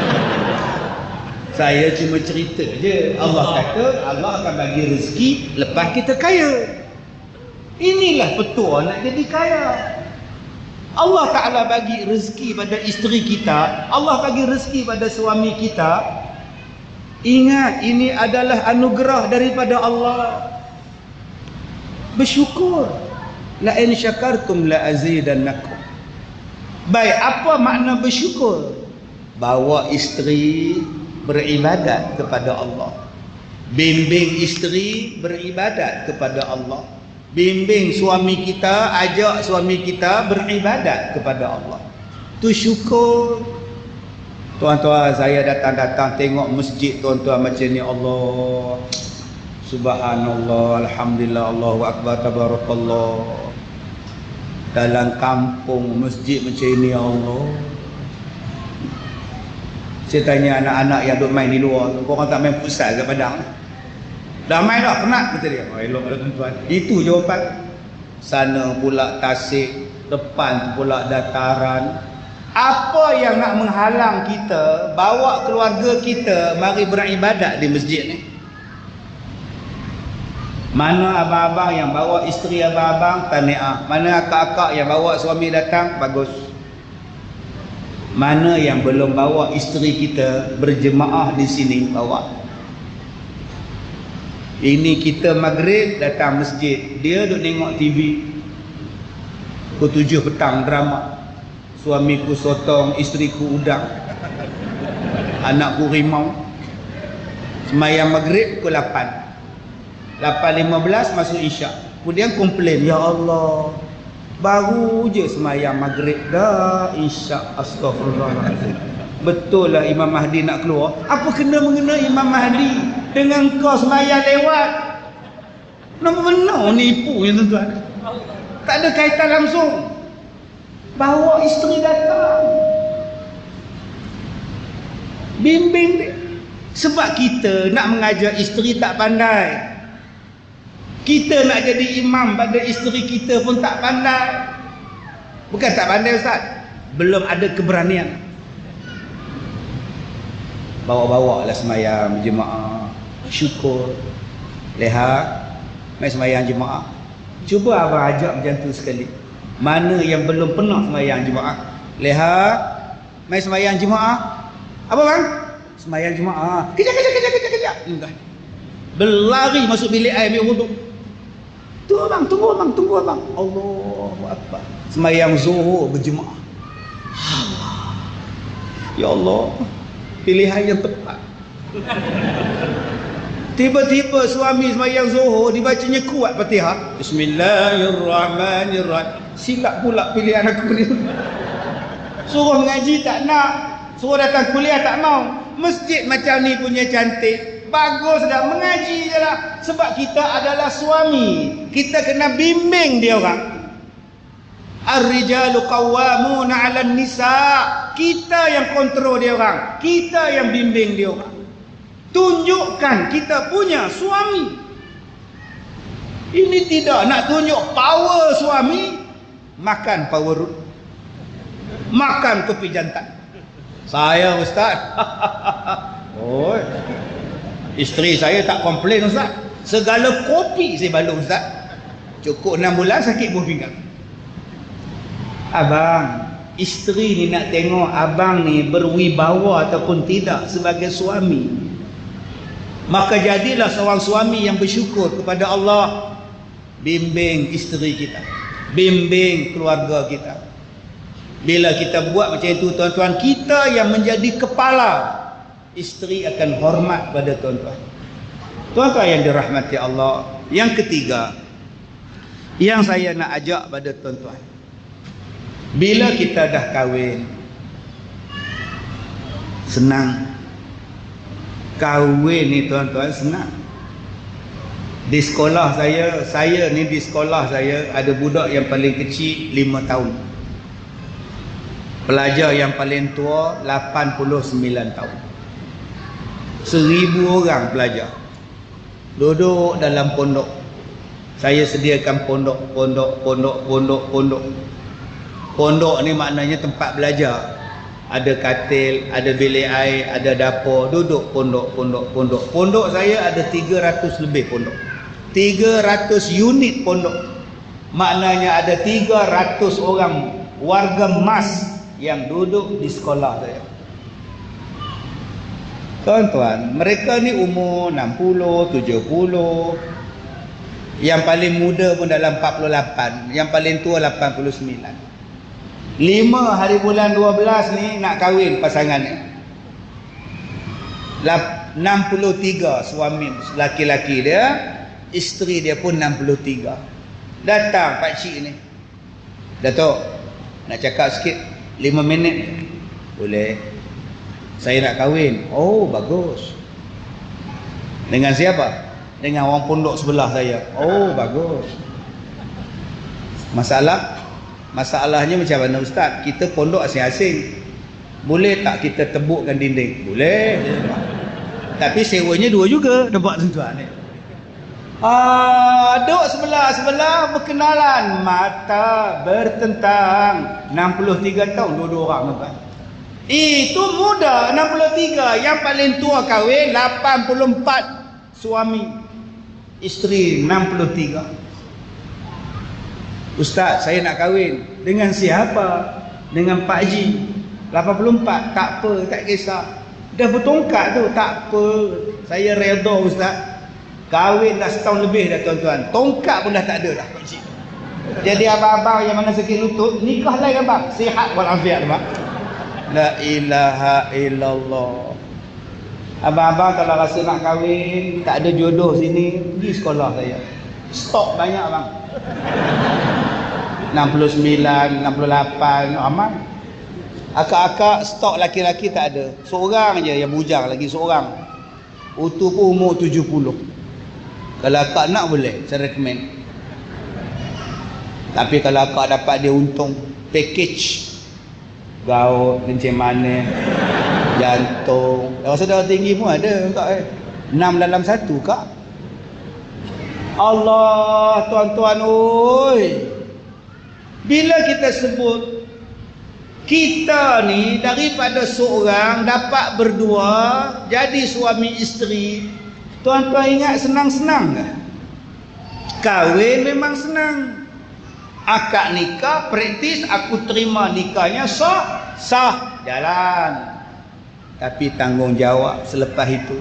Saya cuma cerita je. Allah kata Allah akan bagi rezeki lepas kita kaya. Inilah petua nak jadi kaya. Allah Ta'ala bagi rezeki pada isteri kita, Allah bagi rezeki pada suami kita. Ingat, ini adalah anugerah daripada Allah. Bersyukur. La in syakartum la azidannakum. Baik, apa makna bersyukur? Bawa isteri beribadat kepada Allah. Bimbing isteri beribadat kepada Allah. Bimbing suami kita, ajak suami kita beribadat kepada Allah. Tu syukur. Tuan-tuan, saya datang-datang tengok masjid tuan-tuan macam ni. Allah, subhanallah, alhamdulillah, Allahu akbar, tabarakallah. Dalam kampung masjid macam ni, Allah. Saya tanya anak-anak yang duk main di luar, korang tak main futsal kat Padang? Dah main dah, penat, kata dia. Oh, elok dah tuan-tuan. Itu jawapan. Sana pula tasik, depan pula dataran. Apa yang nak menghalang kita bawa keluarga kita mari beribadat di masjid ni? Mana abang-abang yang bawa isteri abang-abang, tahniah. Mana akak-akak yang bawa suami datang, bagus. Mana yang belum bawa isteri kita berjemaah di sini, bawa. Ini kita maghrib datang masjid, dia duk tengok TV. Pukul 7 petang drama. Suamiku sotong, isteriku udang, anakku rimau. Semayang maghrib pukul 8. 8.15 masuk isyak. Kemudian komplain, ya Allah, baru je semayang maghrib dah isyak. Astaghfirullahaladzim. Betul lah Imam Mahdi nak keluar. Apa kena mengena Imam Mahdi dengan kau semayang lewat? Nama benar nipu ya tuan-tuan. Tak ada kaitan langsung. Bawa isteri datang, bimbing dia. Sebab kita nak mengajar isteri tak pandai. Kita nak jadi imam pada isteri kita pun tak pandai. Bukan tak pandai Ustaz, belum ada keberanian. Bawa-bawa lah semayang jemaah. Syukur. Lihat, mai semayang jemaah. Cuba abang ajak macam tu sekali. Mana yang belum pernah semayang jemaah, lihat, mai semayang jemaah. Apa bang? Semayang jemaah. Kejap. Berlari masuk bilik air ambil wuduk. Tunggu abang. Allahu Akbar. Semayang zuhur berjemaah. Ya Allah, pilihan yang tepat. Tiba-tiba suami semayang zuhur dibacanya kuat Fatihah. Bismillahirrahmanirrahim. Silap pula pilihan aku ni. Suruh mengaji tak nak, suruh datang kuliah tak mau. Masjid macam ni punya cantik, bagus dah, mengaji je lah. Sebab kita adalah suami, kita kena bimbing dia orang. Ar-rijalu qawwamuna 'alan nisa. Kita yang kontrol dia orang, kita yang bimbing dia orang. Tunjukkan kita punya suami. Ini tidak nak tunjuk power suami, makan power root, makan kopi jantan. Saya Ustaz, oh, isteri saya tak komplain Ustaz. Segala kopi saya balung Ustaz. Cukup 6 bulan sakit buah pinggang. Abang, isteri ni nak tengok abang ni berwibawa ataupun tidak sebagai suami. Maka jadilah seorang suami yang bersyukur kepada Allah. Bimbing isteri kita, bimbing keluarga kita. Bila kita buat macam itu tuan-tuan, kita yang menjadi kepala, isteri akan hormat pada tuan-tuan. Tuan-tuan yang dirahmati Allah, yang ketiga yang saya nak ajak pada tuan-tuan, bila kita dah kahwin, senang. Kahwin ni tuan-tuan senang. Di sekolah saya ni di sekolah saya ada budak yang paling kecil 5 tahun. Pelajar yang paling tua 89 tahun. 1000 orang pelajar duduk dalam pondok. Saya sediakan pondok. Pondok ni maknanya tempat belajar. Ada katil, ada bilik air, ada dapur, duduk pondok. Pondok saya ada 300 lebih pondok. 300 unit pondok. Maknanya ada 300 orang warga emas yang duduk di sekolah saya. Tuan-tuan, mereka ni umur 60, 70. Yang paling muda pun dalam 48, yang paling tua 89. 5 hari bulan 12 ni nak kahwin pasangan ni. 63 suami laki-laki dia, isteri dia pun 63. Datang pakcik ni. Datuk, nak cakap sikit 5 minit. Boleh. Saya nak kahwin. Oh, bagus. Dengan siapa? Dengan orang pondok sebelah saya. Oh, bagus. Masalahnya macam mana ustaz? Kita pondok asing-asing. Boleh tak kita tebukkan dinding? Boleh. Tapi sewanya 2 juga. Nampak tuan-tuan ni. Duduk sebelah-sebelah berkenalan. Mata bertentang. 63 tahun dua-dua orang tuan. Itu muda 63. Yang paling tua kahwin 84 suami. Isteri 63. Ustaz, saya nak kahwin. Dengan siapa? Dengan Pak Haji. 84. Tak apa, tak kisah. Dah bertongkat tu. Tak apa. Saya redha ustaz. Kahwin dah setahun lebih dah tuan-tuan. Tongkat pun dah tak ada dah Pak Haji. Jadi abang-abang yang mana sakit lutut, nikah lagi abang. Sihat walafiat abang. La ilaha illallah. Abang-abang kalau rasa nak kahwin, tak ada jodoh sini, pergi sekolah saya. Stok banyak bang. 69, 68 aman. Akak-akak stok laki-laki tak ada. Seorang je yang bujang lagi seorang. Itu pun umur 70. Kalau akak nak boleh, saya recommend. Tapi kalau akak dapat dia untung package gaul, kencing manis, jantung, rasa darah tinggi pun ada kak 6 dalam 1 kak. Allah tuan-tuan oi. Bila kita sebut kita ni daripada seorang dapat berdua jadi suami isteri, tuan-tuan ingat senang-senang ke? Kahwin memang senang. Akad nikah praktis, aku terima nikahnya sah jalan. Tapi tanggungjawab selepas itu,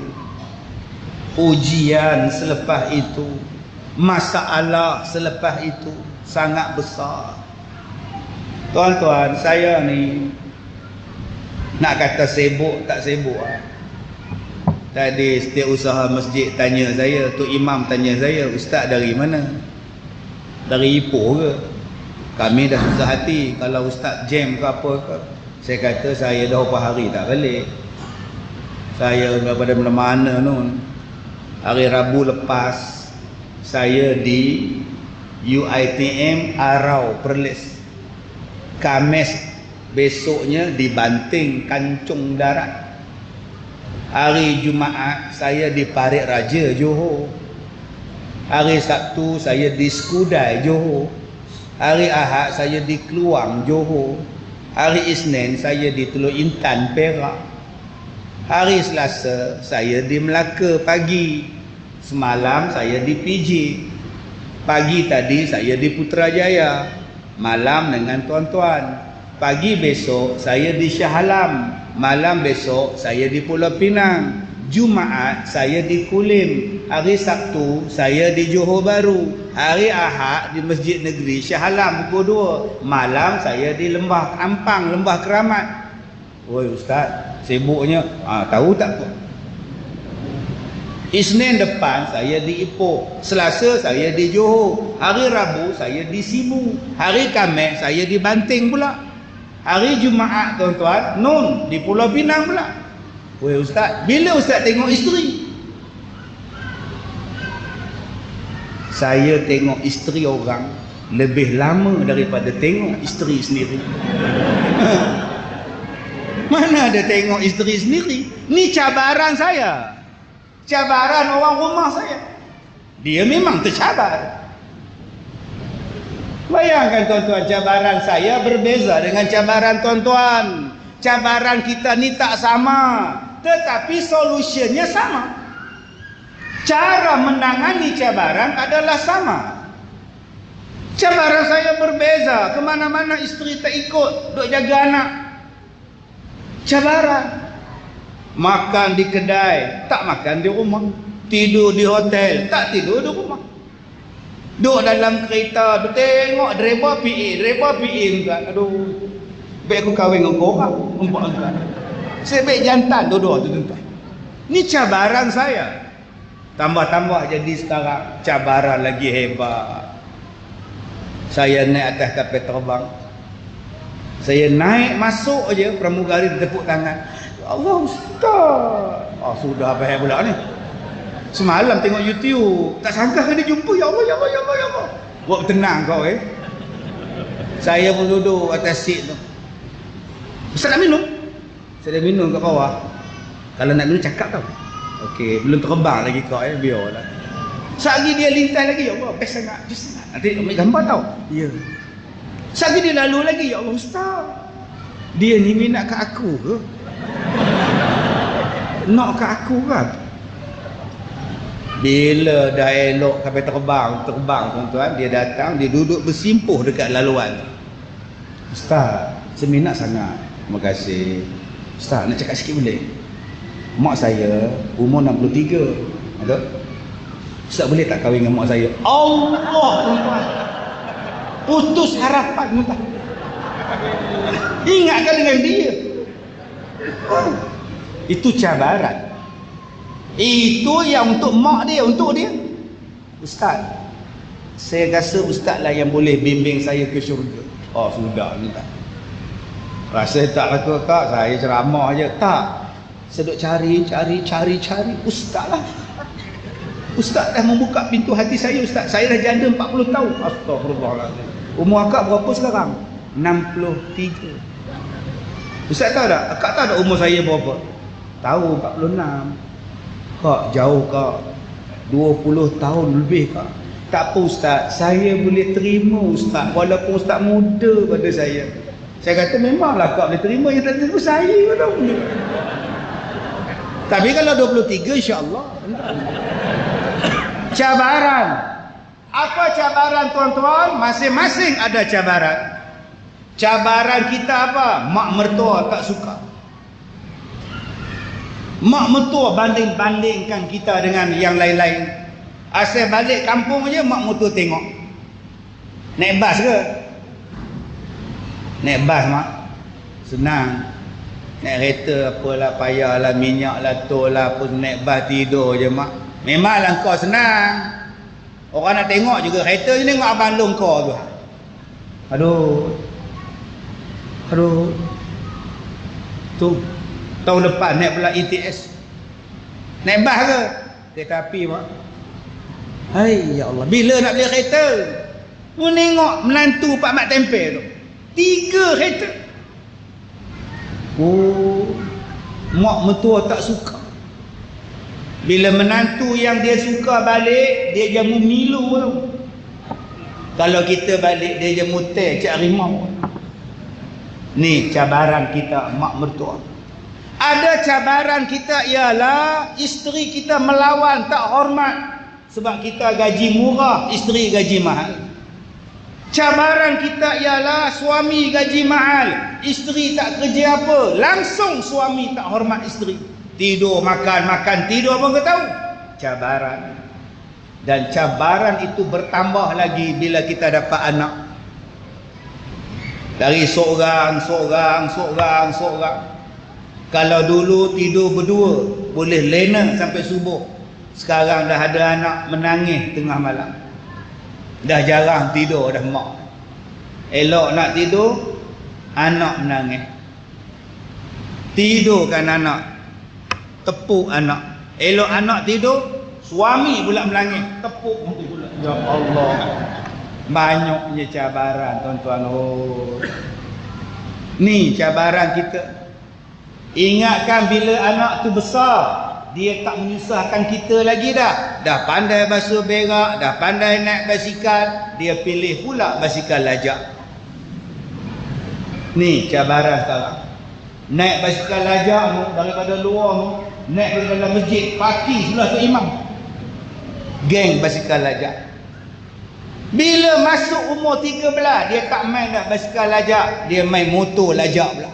ujian selepas itu, masalah selepas itu sangat besar. Tuan-tuan, saya ni nak kata sibuk tak sibuk. Tadi setiausaha masjid tanya saya, Tok Imam tanya saya, ustaz dari mana? Dari Ipoh ke? Kami dah susah hati kalau ustaz jam ke apa ke. Saya kata saya dah berapa hari tak balik. Saya daripada mana nun. Hari Rabu lepas saya di UiTM Arau Perlis. Khamis besoknya di Banting Kancung Darat. Hari Jumaat saya di Parit Raja Johor. Hari Sabtu saya di Skudai Johor. Hari Ahad saya di Keluang Johor. Hari Isnin saya di Teluk Intan Perak. Hari Selasa saya di Melaka pagi. Semalam saya di PJ. Pagi tadi saya di Putrajaya. Malam dengan tuan-tuan. Pagi besok saya di Shah Alam. Malam besok saya di Pulau Pinang. Jumaat saya di Kulim. Hari Sabtu saya di Johor Bahru. Hari Ahad di Masjid Negeri Shah Alam pukul 2. Malam saya di Lembah Ampang, Lembah Keramat. Oi ustaz, sibuknya. Tahu tak apa? Isnin depan saya di Ipoh. Selasa saya di Johor. Hari Rabu saya di Sibu. Hari Khamis saya di Banting pula. Hari Jumaat tuan-tuan, Nun di Pulau Pinang pula. Woi ustaz, bila ustaz tengok isteri? Saya tengok isteri orang lebih lama daripada tengok isteri sendiri. Mana ada tengok isteri sendiri? Ni cabaran saya, cabaran orang rumah saya. Dia memang tercabar. Bayangkan tuan-tuan, cabaran saya berbeza dengan cabaran tuan-tuan. Cabaran kita ni tak sama, tetapi solusinya sama. Cara menangani cabaran adalah sama. Cabaran saya berbeza. Kemana-mana isteri tak ikut, duk jaga anak. Cabaran. Makan di kedai, tak makan di rumah. Tidur di hotel, tak tidur di rumah. Duduk dalam kereta, duduk tengok driver PA juga. Aduh, baik aku kahwin dengan korang. Saya baik jantan dua-dua tu tuan-tuan. Ni cabaran saya. Tambah-tambah jadi sekarang cabaran lagi hebat. Saya naik atas kapal terbang. Saya naik masuk aja, pramugari tepuk tangan. Ya Allah Ustaz. Oh, sudah apa pula ni? Semalam tengok YouTube, tak sangka dia jumpa. Ya Allah, ya Allah, ya Allah, ya Allah. Buat tenang kau Saya pun duduk atas seat tu. Ustaz nak minum? Saya dah minum kat bawah. Kalau nak minum cakap tau. Okey, belum terbang lagi kau biarlah. Sekali dia lintas lagi, ya Allah, best sangat, best sangat. Nanti ambil gambar tau. Ya. Sekali dia lalu lagi, ya Allah Ustaz. Dia ni minat kat aku ke? Nak kat aku kan? Bila dah elok kapal terbang tuan-tuan, dia datang, dia duduk bersimpuh dekat laluan. Ustaz, saya minat sangat. Terima kasih. Ustaz, nak cakap sikit boleh? Mak saya umur 63. Ada? Ustaz boleh tak kahwin dengan mak saya? Allah tuan-tuan. Putus harapan tuan. Ingatkan dengan dia. Itu cabaran. Itu yang untuk mak dia, untuk dia. Ustaz, saya rasa ustaz lah yang boleh bimbing saya ke syurga. Oh sudah ni tak. Rasa tak lah kak, saya ceramah je. Tak. Saya duk cari ustaz lah. Ustaz dah membuka pintu hati saya ustaz. Saya dah janda 40 tahun. Astagfirullahaladzim. Umur akak berapa sekarang? 63. Ustaz tahu tak? Akak tahu tak umur saya berapa? Tahu 46. Kak jauh kak, 20 tahun lebih kak. Tak apa ustaz, saya boleh terima ustaz, walaupun ustaz muda pada saya. Saya kata memanglah kak boleh terima, yang tak terima saya tahu. Tapi kalau 23 insya-Allah. Cabaran. Apa cabaran tuan-tuan? Masing-masing ada cabaran. Cabaran kita apa? Mak mertua tak suka. Mak mertua banding-bandingkan kita dengan yang lain-lain. Asal balik kampung aja mak mertua tengok. Naik bas ke? Naik bas mak. Senang. Naik kereta apalah, payahlah, minyak lah, tol lah, pun naik bas tidur je mak. Memanglah kau senang. Orang nak tengok juga kereta je, tengok abang long kau tu. Aduh. Tu tahun depan naik pula ETS. Naik bas ke? Kereta api mak. Hai ya Allah, bila nak beli kereta? Mu tengok menantu Pak Mat Tempe tu. 3 kereta. Oh, mak mertua tak suka. Bila menantu yang dia suka balik, dia jamu milu tu. Kalau kita balik, dia jamu teh cak rimau. Ni cabaran kita mak mertua. Ada cabaran kita ialah isteri kita melawan, tak hormat. Sebab kita gaji murah, isteri gaji mahal. Cabaran kita ialah suami gaji mahal, isteri tak kerja apa, langsung suami tak hormat isteri. Tidur, makan, tidur, apa kau tahu? Cabaran. Dan cabaran itu bertambah lagi bila kita dapat anak. Dari seorang. Kalau dulu tidur berdua, boleh lena sampai subuh. Sekarang dah ada anak menangis tengah malam. Dah jarang tidur dah mak. Elok nak tidur, anak menangis. Tidurkan anak, tepuk anak. Elok anak tidur, suami pula menangis, tepuk pula. Ya Allah. Banyaknya cabaran tuan-tuan. Oh. Ni cabaran kita. Ingatkan bila anak tu besar, dia tak menyusahkan kita lagi dah. Dah pandai basuh berak, dah pandai naik basikal, dia pilih pula basikal lajak. Ni cabaran sekarang. Naik basikal lajak tu daripada luar tu, naik ke dalam masjid, parti sebelah tu imam. Geng basikal lajak. Bila masuk umur 13, dia tak main dah basikal lajak, dia main motor lajak pula.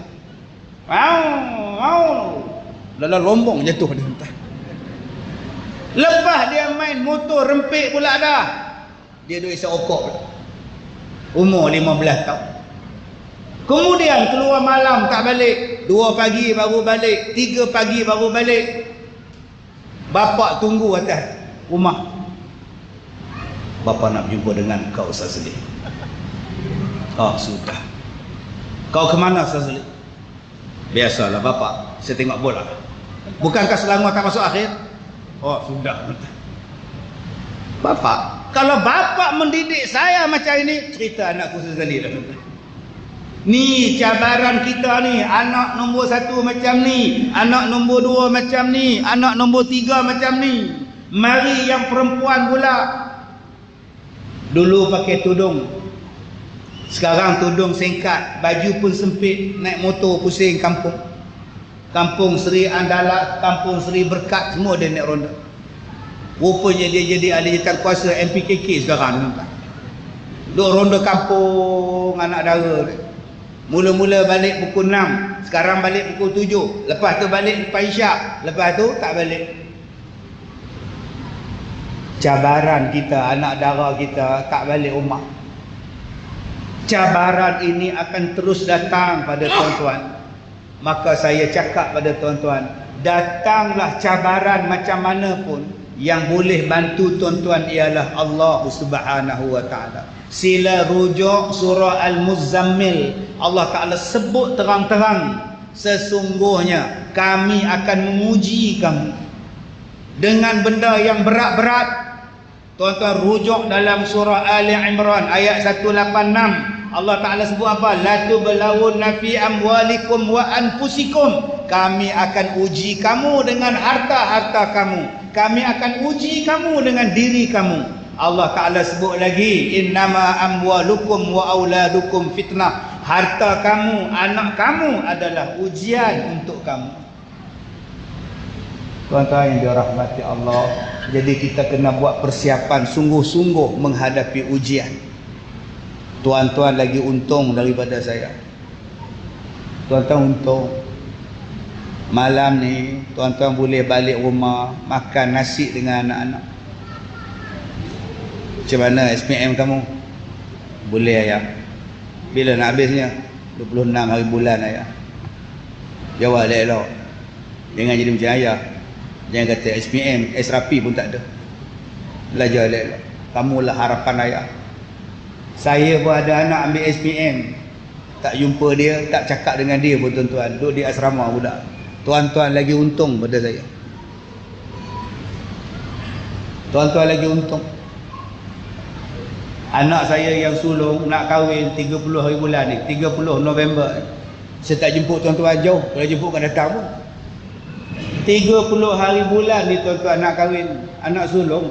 Dalam rombong jatuh dia entah. Lepas dia main motor rempik pula dah, dia duk isap okok pula. Umur 15 tahun. Kemudian keluar malam tak balik, 2 pagi baru balik, 3 pagi baru balik. Bapak tunggu atas rumah. Bapa nak jumpa dengan kau Ustaz Saleh. Oh sudah. Kau ke mana Ustaz Saleh? Biasalah bapa, saya tengok bola. Bukankah Selangor tak masuk akhir? Oh sudah. Bapa, kalau bapa mendidik saya macam ini, cerita anakku Ustaz Saleh lah. Ni cabaran kita ni. Anak nombor 1 macam ni, anak nombor 2 macam ni, anak nombor 3 macam ni. Mari yang perempuan pula. Dulu pakai tudung, sekarang tudung singkat, baju pun sempit, naik motor pusing kampung. Kampung Seri Andalat, Kampung Seri Berkat, semua dia naik ronda. Rupanya dia jadi ahli jawatan kuasa MPKK sekarang. Duk ronda kampung anak dara. Mula-mula balik pukul 6, sekarang balik pukul 7. Lepas tu balik lepas isyak, lepas tu tak balik. Cabaran kita, anak dara kita tak balik rumah. Cabaran ini akan terus datang pada tuan-tuan. Maka saya cakap pada tuan-tuan, datanglah cabaran macam mana pun, yang boleh bantu tuan-tuan ialah Allah Subhanahu wa taala. Sila rujuk surah Al-Muzammil. Allah Taala sebut terang-terang, sesungguhnya kami akan menguji kamu dengan benda yang berat-berat. Tuan-tuan rujuk dalam surah Ali Imran ayat 186. Allah Ta'ala sebut apa? La tublawunna fi amwalikum wa anfusikum. Kami akan uji kamu dengan harta-harta kamu. Kami akan uji kamu dengan diri kamu. Allah Ta'ala sebut lagi, innama amwalukum wa auladukum fitnah. Harta kamu, anak kamu adalah ujian untuk kamu. Tuan-tuan yang dirahmati Allah, jadi kita kena buat persiapan sungguh-sungguh menghadapi ujian. Tuan-tuan lagi untung daripada saya. Tuan-tuan untung. Malam ni tuan-tuan boleh balik rumah, makan nasi dengan anak-anak. Macam mana SPM kamu? Boleh ayah. Bila nak habisnya? 26 hari bulan ayah. Jawab elok-elok. Jangan jadi macam ayah. Jangan kata SPM, SRP pun tak ada. Belajar elok-elok. Kamulah harapan ayah. Saya pun ada anak ambil SPM, tak jumpa dia, tak cakap dengan dia pun tuan-tuan. Duduk di asrama budak. Tuan-tuan lagi untung pada saya. Tuan-tuan lagi untung. Anak saya yang sulung nak kahwin 30 hari bulan ni, 30 November. Saya tak jemput tuan-tuan jauh. Kalau jemput kan datang pun. 30 hari bulan ni tuan-tuan nak kahwin anak sulung.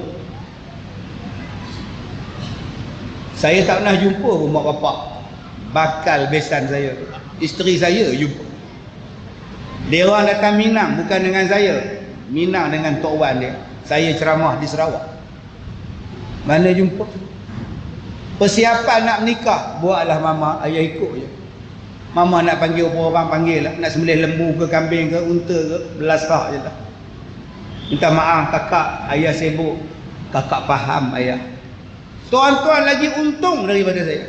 Saya tak pernah jumpa pun mak bapak bakal besan saya. Isteri saya jumpa. Dia orang datang Minang bukan dengan saya. Minang dengan Tok Wan dia. Saya ceramah di Sarawak. Mana jumpa? Persiapan nak menikah, buatlah mama, ayah ikut je. Mama nak panggil apa orang panggil lah. Nak sembelih lembu ke kambing ke unta ke, belasah je lah. Minta maaf kakak, ayah sibuk. Kakak faham ayah. Tuan-tuan lagi untung daripada saya.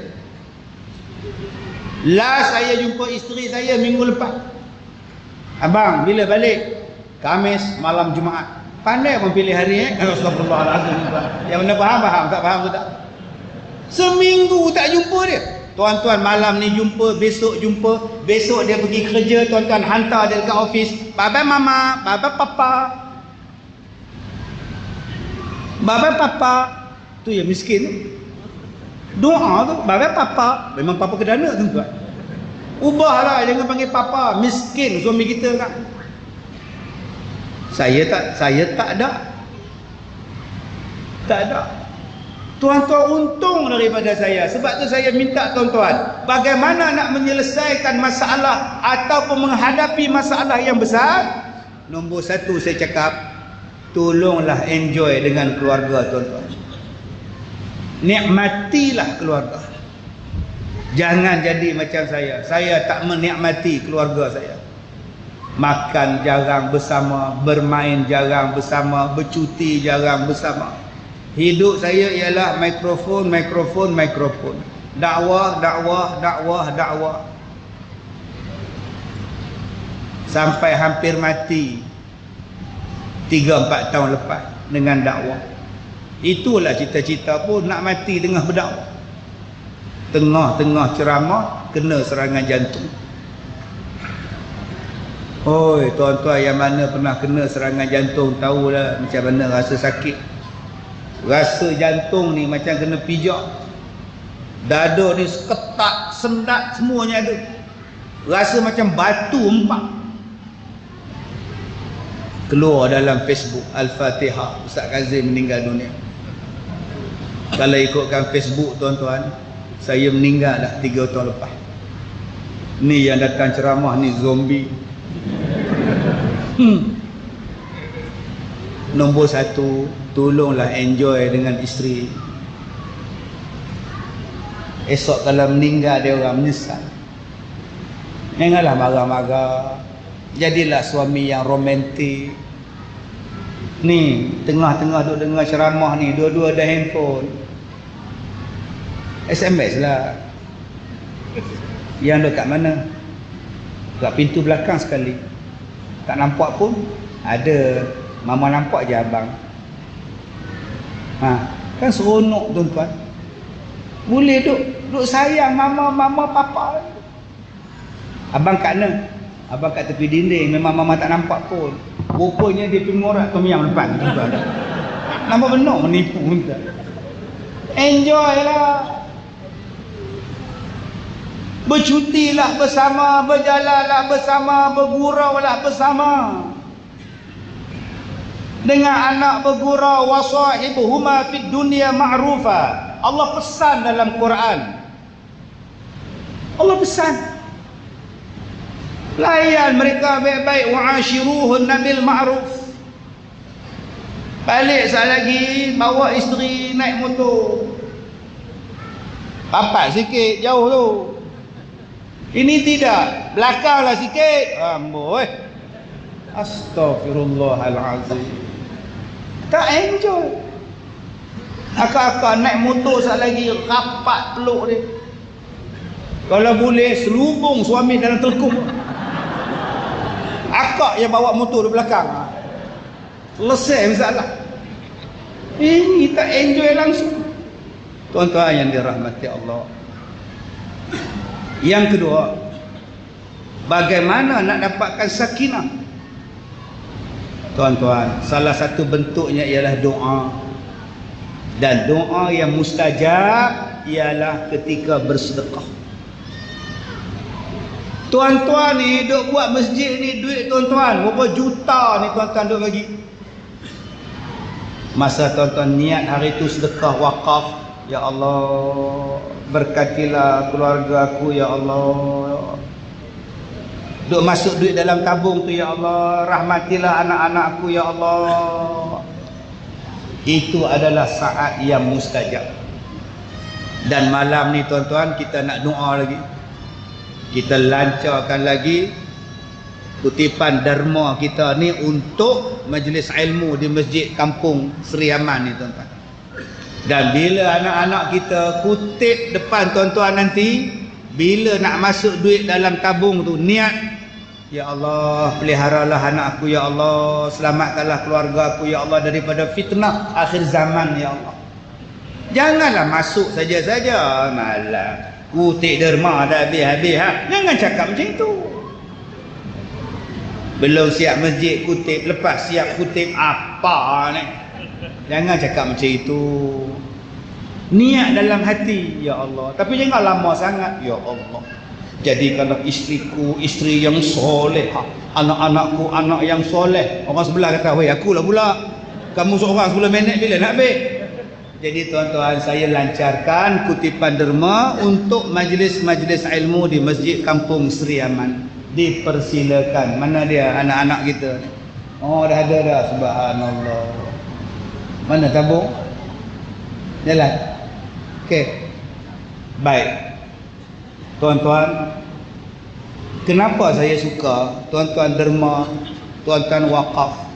Last saya jumpa isteri saya minggu lepas. Abang, bila balik? Khamis malam Jumaat. Pandai pun pilih hari Astagfirullahaladzim. Yang mana faham, tak faham tu tak? Seminggu tak jumpa dia. Tuan-tuan malam ni jumpa, besok jumpa. Besok dia pergi kerja, tuan-tuan hantar dia dekat office. Baba mama, baba papa. Baba papa. Tu yang miskin tu. Doa tu bagai papa. Memang papa kedana tuan-tuan. Ubahlah, jangan panggil papa. Miskin suami kita kan. Saya tak ada. Tak ada. Tuan-tuan untung daripada saya. Sebab tu saya minta tuan-tuan, bagaimana nak menyelesaikan masalah ataupun menghadapi masalah yang besar? Nombor satu saya cakap, tolonglah enjoy dengan keluarga tuan-tuan. Nikmatilah keluarga. Jangan jadi macam saya. Saya tak menikmati keluarga saya. Makan jarang bersama, bermain jarang bersama, bercuti jarang bersama. Hidup saya ialah mikrofon. Dakwah. Sampai hampir mati 3-4 tahun lepas dengan dakwah. Itulah cita-cita pun, nak mati tengah berdakwah. Tengah-tengah ceramah kena serangan jantung. Oi, tuan-tuan yang mana pernah kena serangan jantung tahulah macam mana rasa sakit. Rasa jantung ni macam kena pijak. Dada ni seketak, sendat, semuanya ada. Rasa macam batu empak. Keluar dalam Facebook, Al-Fatihah, Ustaz Kazim meninggal dunia. Kalau ikutkan Facebook tuan-tuan, saya meninggal dah 3 tahun lepas. Ni yang datang ceramah ni zombie. Nombor satu, tolonglah enjoy dengan isteri. Esok kalau meninggal dia orang menyesal. Janganlah marah-marah. Jadilah suami yang romantik. Ni tengah-tengah duk dengar ceramah ni, dua-dua ada handphone. SMS lah. Yang dekat mana? Dekat pintu belakang sekali. Tak nampak pun. Ada. Mama nampak je abang. Kan seronok tuan-tuan. Boleh duk sayang mama, papa. Abang kat mana? Abang kat tepi dinding. Memang mama tak nampak pun. Rupanya dia pergi ngorak Tom Yam depan tuan-tuan. Nampak benar menipu tuan. Enjoy lah. Bercutilah bersama, berjalanlah bersama, berguraulah bersama. Dengan anak bergurau, wasahibuhuma fid dunya ma'rufa. Allah pesan dalam Quran. Allah pesan. Layan mereka baik-baik, wa'ashiruhun bil ma'ruf. Balik sekali lagi, bawa isteri naik motor. Papat sikit, jauh tu. Ini tidak, belakanglah sikit. Amboi. Astaghfirullahalazim. Tak enjoy. Akak-akak naik motor sekali lagi, rapat peluk dia. Kalau boleh selubung suami dalam telekung. Akak yang bawa motor di belakang. Selesai masalah. Ini tak enjoy langsung. Tuan-tuan yang dirahmati Allah. Yang kedua, bagaimana nak dapatkan sakinah? Tuan-tuan, salah satu bentuknya ialah doa. Dan doa yang mustajab ialah ketika bersedekah. Tuan-tuan ni duk buat masjid ni, duit tuan-tuan berapa juta ni tuan-tuan duk bagi. Masa tuan-tuan niat hari tu sedekah wakaf, ya Allah berkatilah keluarga aku ya Allah. Duk masuk duit dalam tabung tu ya Allah, rahmatilah anak-anakku ya Allah. Itu adalah saat yang mustajab. Dan malam ni tuan-tuan kita nak doa lagi. Kita lancarkan lagi kutipan derma kita ni untuk majlis ilmu di masjid kampung Seri Aman ni tuan-tuan. Dan bila anak-anak kita kutip depan tuan-tuan nanti, bila nak masuk duit dalam tabung tu, niat, ya Allah peliharalah anak aku ya Allah, selamatkanlah keluarga aku ya Allah daripada fitnah akhir zaman ya Allah. Janganlah masuk saja-saja, malah kutip derma dah habis-habis Jangan cakap macam itu. Belum siap masjid kutip, lepas siap kutip apa ni. Jangan cakap macam itu. Niat dalam hati, ya Allah. Tapi jangan lama sangat, ya Allah. Jadikanlah isteriku isteri yang soleh, anak-anakku anak yang soleh. Orang sebelah kata, weh akulah pula. Kamu seorang 10 minit bila nak habis? Jadi tuan-tuan, saya lancarkan kutipan derma untuk majlis-majlis ilmu di Masjid Kampung Seri Aman. Dipersilakan. Mana dia anak-anak kita? Oh, dah ada dah. Subhanallah. Mana tabung? Jalan. Okey. Baik. Tuan-tuan, kenapa saya suka tuan-tuan derma, tuan-tuan wakaf?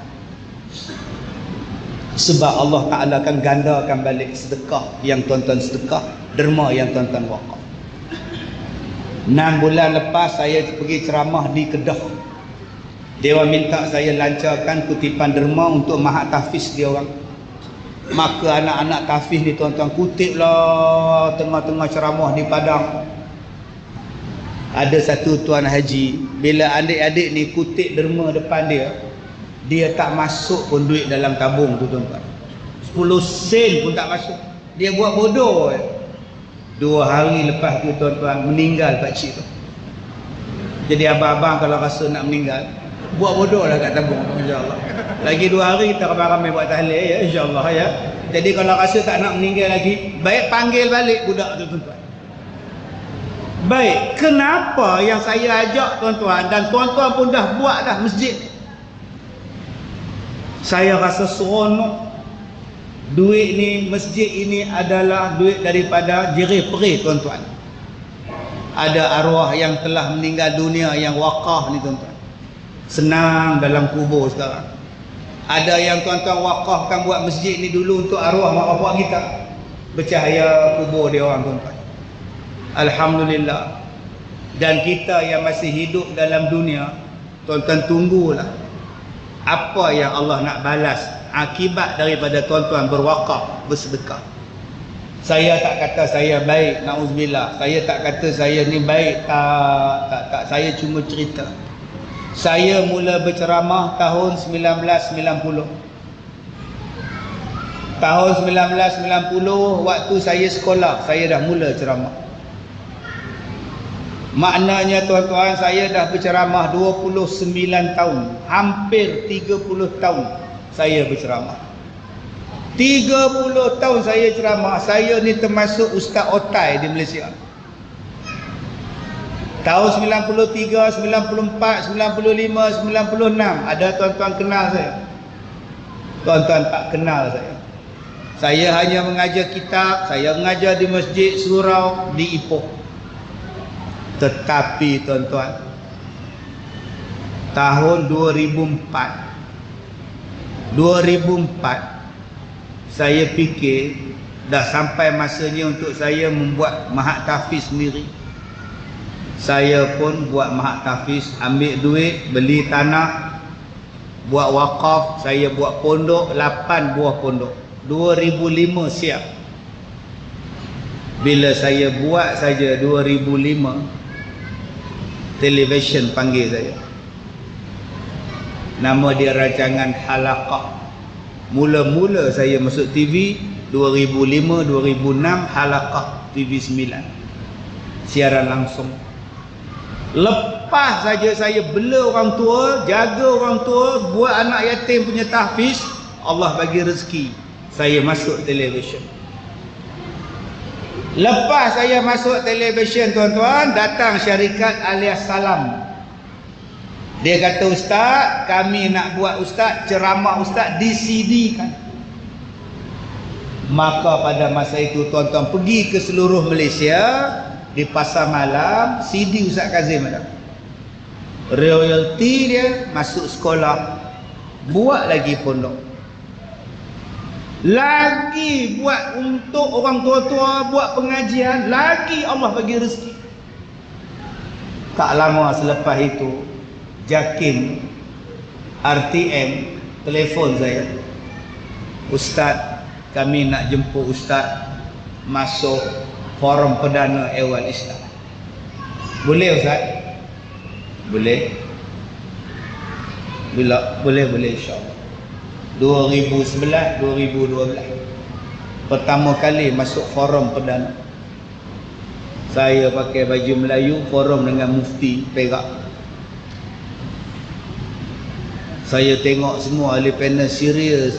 Sebab Allah Ta'ala akan gandakan balik sedekah yang tuan-tuan sedekah, derma yang tuan-tuan wakaf. 6 bulan lepas saya pergi ceramah di Kedah. Dia orang minta saya lancarkan kutipan derma untuk mahat tahfiz dia orang. Maka anak-anak tahfiz ni tuan-tuan kutip lah tengah-tengah ceramah di Padang. Ada satu tuan haji, bila adik-adik ni kutip derma depan dia, dia tak masuk pun duit dalam tabung tu tuan-tuan. 10 sen pun tak masuk. Dia buat bodoh. 2 hari lepas tu tuan-tuan meninggal pakcik tu. Jadi abang-abang kalau rasa nak meninggal, buat bodoh lah kat tabung, insya-Allah. Lagi 2 hari kita ramai-ramai buat tahlil ya, insya-Allah ya. Jadi kalau rasa tak nak meninggal lagi, baik panggil balik budak tu tuan-tuan. Baik, kenapa yang saya ajak tuan-tuan dan tuan-tuan pun dah buat dah masjid ni? Saya rasa seronok. Duit ni, masjid ini adalah duit daripada jerih perih tuan-tuan. Ada arwah yang telah meninggal dunia yang wakaf ni tuan-tuan. Senang dalam kubur sekarang. Ada yang tuan-tuan wakafkan buat masjid ni dulu untuk arwah mak bapak kita. Bercahaya kubur dia orang tuan-tuan. Alhamdulillah. Dan kita yang masih hidup dalam dunia, tuan-tuan tunggulah apa yang Allah nak balas akibat daripada tuan-tuan berwakaf, bersedekah. Saya tak kata saya baik, na'udzubillah. Saya tak kata saya ni baik, tak. Saya cuma cerita. Saya mula berceramah tahun 1990. Tahun 1990 waktu saya sekolah, saya dah mula ceramah. Maknanya tuan-tuan, saya dah berceramah 29 tahun. Hampir 30 tahun saya berceramah. 30 tahun saya ceramah. Saya ni termasuk Ustaz Otai di Malaysia. Tahun 93, 94, 95, 96 ada tuan-tuan kenal saya. Tuan-tuan tak kenal saya. Saya hanya mengajar kitab, saya mengajar di Masjid Surau di Ipoh. Tetapi tuan-tuan, tahun 2004 saya fikir dah sampai masanya untuk saya membuat mahat tahfiz sendiri. Saya pun buat mahat tahfiz, ambil duit, beli tanah, buat wakaf. Saya buat pondok, 8 buah pondok, 2005 siap. Bila saya buat saja 2005, televisyen panggil saya. Nama dia rancangan Halaqah. Mula-mula saya masuk TV 2005, 2006, Halaqah TV 9. Siaran langsung. Lepas saja saya bela orang tua, jaga orang tua, buat anak yatim punya tahfiz, Allah bagi rezeki, saya masuk televisyen. Lepas saya masuk televisyen tuan-tuan, datang syarikat Alias Salam. Dia kata, Ustaz, kami nak buat Ustaz, ceramah Ustaz di CD kan. Maka pada masa itu tuan-tuan pergi ke seluruh Malaysia, di pasar malam, CD Ustaz Kazim ada. Royalty dia masuk sekolah, buat lagi pondok. Lagi buat untuk orang tua-tua, buat pengajian, lagi Allah bagi rezeki. Tak lama selepas itu, Jakim RTM telefon saya, Ustaz, kami nak jemput Ustaz masuk forum perdana Ehwal Islam. Boleh Ustaz? Boleh. Bila boleh insya-Allah. 2011, 2012. Pertama kali masuk forum perdana, saya pakai baju Melayu, forum dengan Mufti Perak. Saya tengok semua ahli panel serius.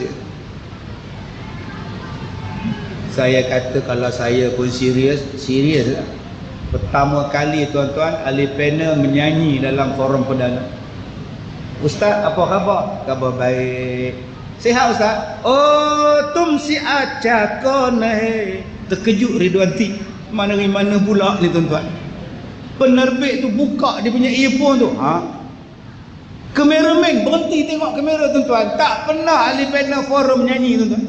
Saya kata kalau saya pun serius lah. Pertama kali tuan-tuan ahli panel menyanyi dalam forum perdana. Ustaz, apa khabar? Khabar baik. Sihat Ustaz? Oh, tum si aca koneh. Terkejut Ridwanti. Mana-mana pula ni tuan-tuan. Penerbit tu buka dia punya earphone tu. Kameraman berhenti tengok kamera tuan-tuan. Tak pernah ahli panel forum menyanyi tuan-tuan.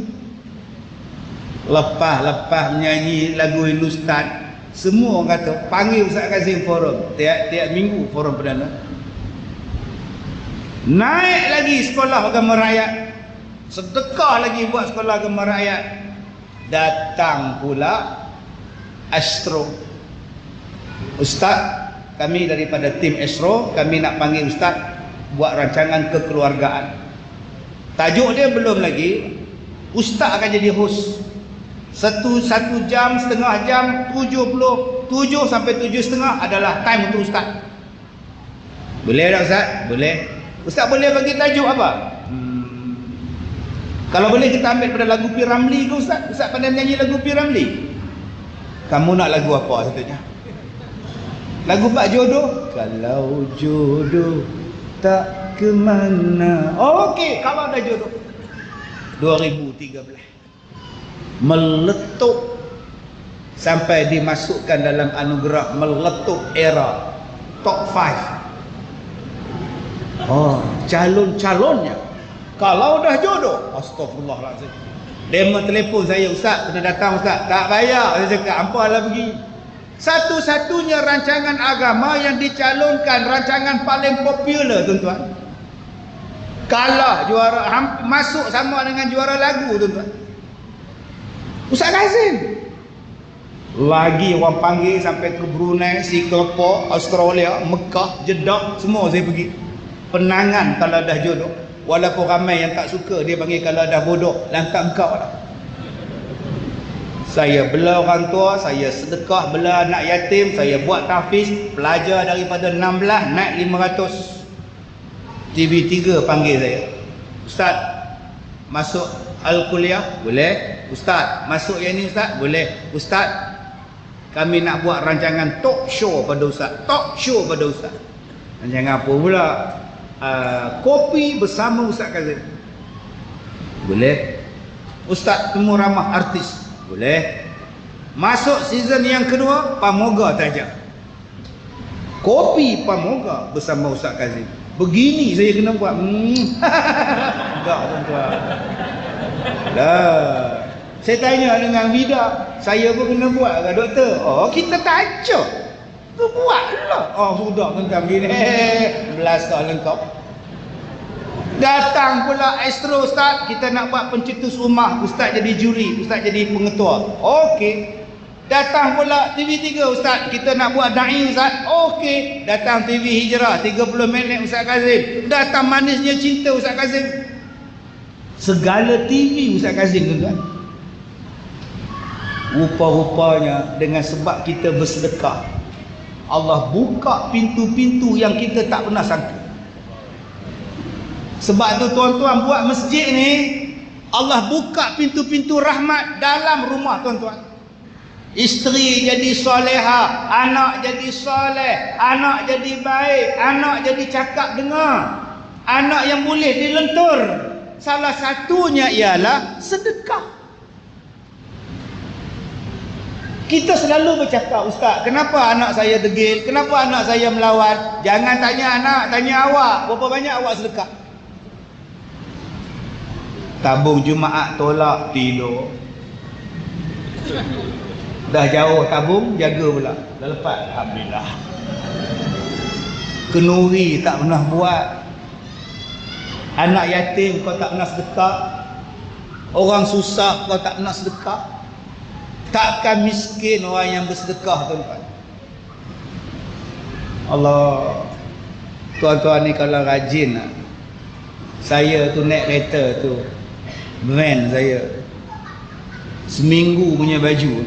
Lepas menyanyi lagu Hindustan, semua orang kata panggil Ustaz Kazim forum. Tiap minggu forum perdana. Naik lagi sekolah agama rakyat, sedekah lagi buat sekolah agama rakyat. Datang pula Astro. Ustaz, kami daripada tim Astro, kami nak panggil Ustaz buat rancangan kekeluargaan. Tajuk dia belum lagi, Ustaz akan jadi host. Satu jam, setengah jam, 7 sampai 7:30 adalah time untuk Ustaz. Boleh tak Ustaz? Boleh. Ustaz boleh bagi tajuk apa? Kalau boleh kita ambil pada lagu P. Ramlee ke Ustaz? Ustaz pandai menyanyi lagu P. Ramlee? Kamu nak lagu apa satunya? Lagu Pak Jodoh? Kalau jodoh tak ke mana. Okey, kalau ada jodoh. 2013. Meletup sampai dimasukkan dalam anugerah meletup era top 5. Calon-calonnya kalau dah jodoh, astagfirullahalazim. Demo telefon saya, Ustaz kena datang Ustaz. Tak bayar. Saya cakap apalah begini. Satu-satunya rancangan agama yang dicalonkan, rancangan paling popular tuan-tuan. Kalah juara, masuk sama dengan juara lagu tuan-tuan. Ustaz Kazim. Lagi orang panggil sampai ke Brunei, Singapura, Australia, Mekah, Jeddah, semua saya pergi. Penangan kalau dah jodoh. Walaupun ramai yang tak suka, dia panggil kalau dah bodoh, lantak engkau lah. Saya bela orang tua, saya sedekah bela anak yatim, saya buat tahfiz, pelajar daripada 16 naik 500. TV3 panggil saya. Ustaz, masuk Al-Kuliah? Boleh. Ustaz, masuk yang ni Ustaz? Boleh. Ustaz, kami nak buat rancangan talk show pada Ustaz. Talk show pada Ustaz. Rancangan apa pula? Kopi bersama Ustaz Kazim. Boleh. Ustaz temu ramah artis. Boleh. Masuk season yang kedua, Pamoga Taja. Kopi Pamoga bersama Ustaz Kazim. Begini saya kena buat. Enggak tuan-tuan. Lah. Saya tanya dengan Vida, saya pun kena buat ke doktor? Oh, kita tajuk. Tu buatlah. Oh, sudah tuan-tuan begini. Belas tak lengkap. Datang pula Astro Ustaz, kita nak buat pencetus rumah. Ustaz jadi juri, Ustaz jadi pengetua. Okey. Datang pula TV3 Ustaz, kita nak buat da'i Ustaz. Okey. Datang TV Hijrah 30 minit Ustaz Kazim. Datang Manisnya Cinta Ustaz Kazim. Segala TV Ustaz Kazim tuan-tuan. Rupa-rupanya dengan sebab kita bersedekah, Allah buka pintu-pintu yang kita tak pernah sangka. Sebab tu tuan-tuan buat masjid ni, Allah buka pintu-pintu rahmat dalam rumah tuan-tuan. Isteri jadi soleha, anak jadi soleh, anak jadi baik, anak jadi cakap dengar, anak yang boleh dilentur. Salah satunya ialah sedekah. Kita selalu bercakap, Ustaz, kenapa anak saya degil? Kenapa anak saya melawan? Jangan tanya anak, tanya awak. Berapa banyak awak sedekah? Tabung Jumaat tolak, tidur. Dah jauh tabung, jaga pula. Dah lepas, alhamdulillah. Kenuri tak pernah buat. Anak yatim kau tak pernah sedekah. Orang susah kau tak pernah sedekah. Takkan miskin orang yang bersedekah tuan-tuan. Allah. Tuan-tuan ni kalau rajin lah. Saya tu naik kereta tu, van saya, seminggu punya baju,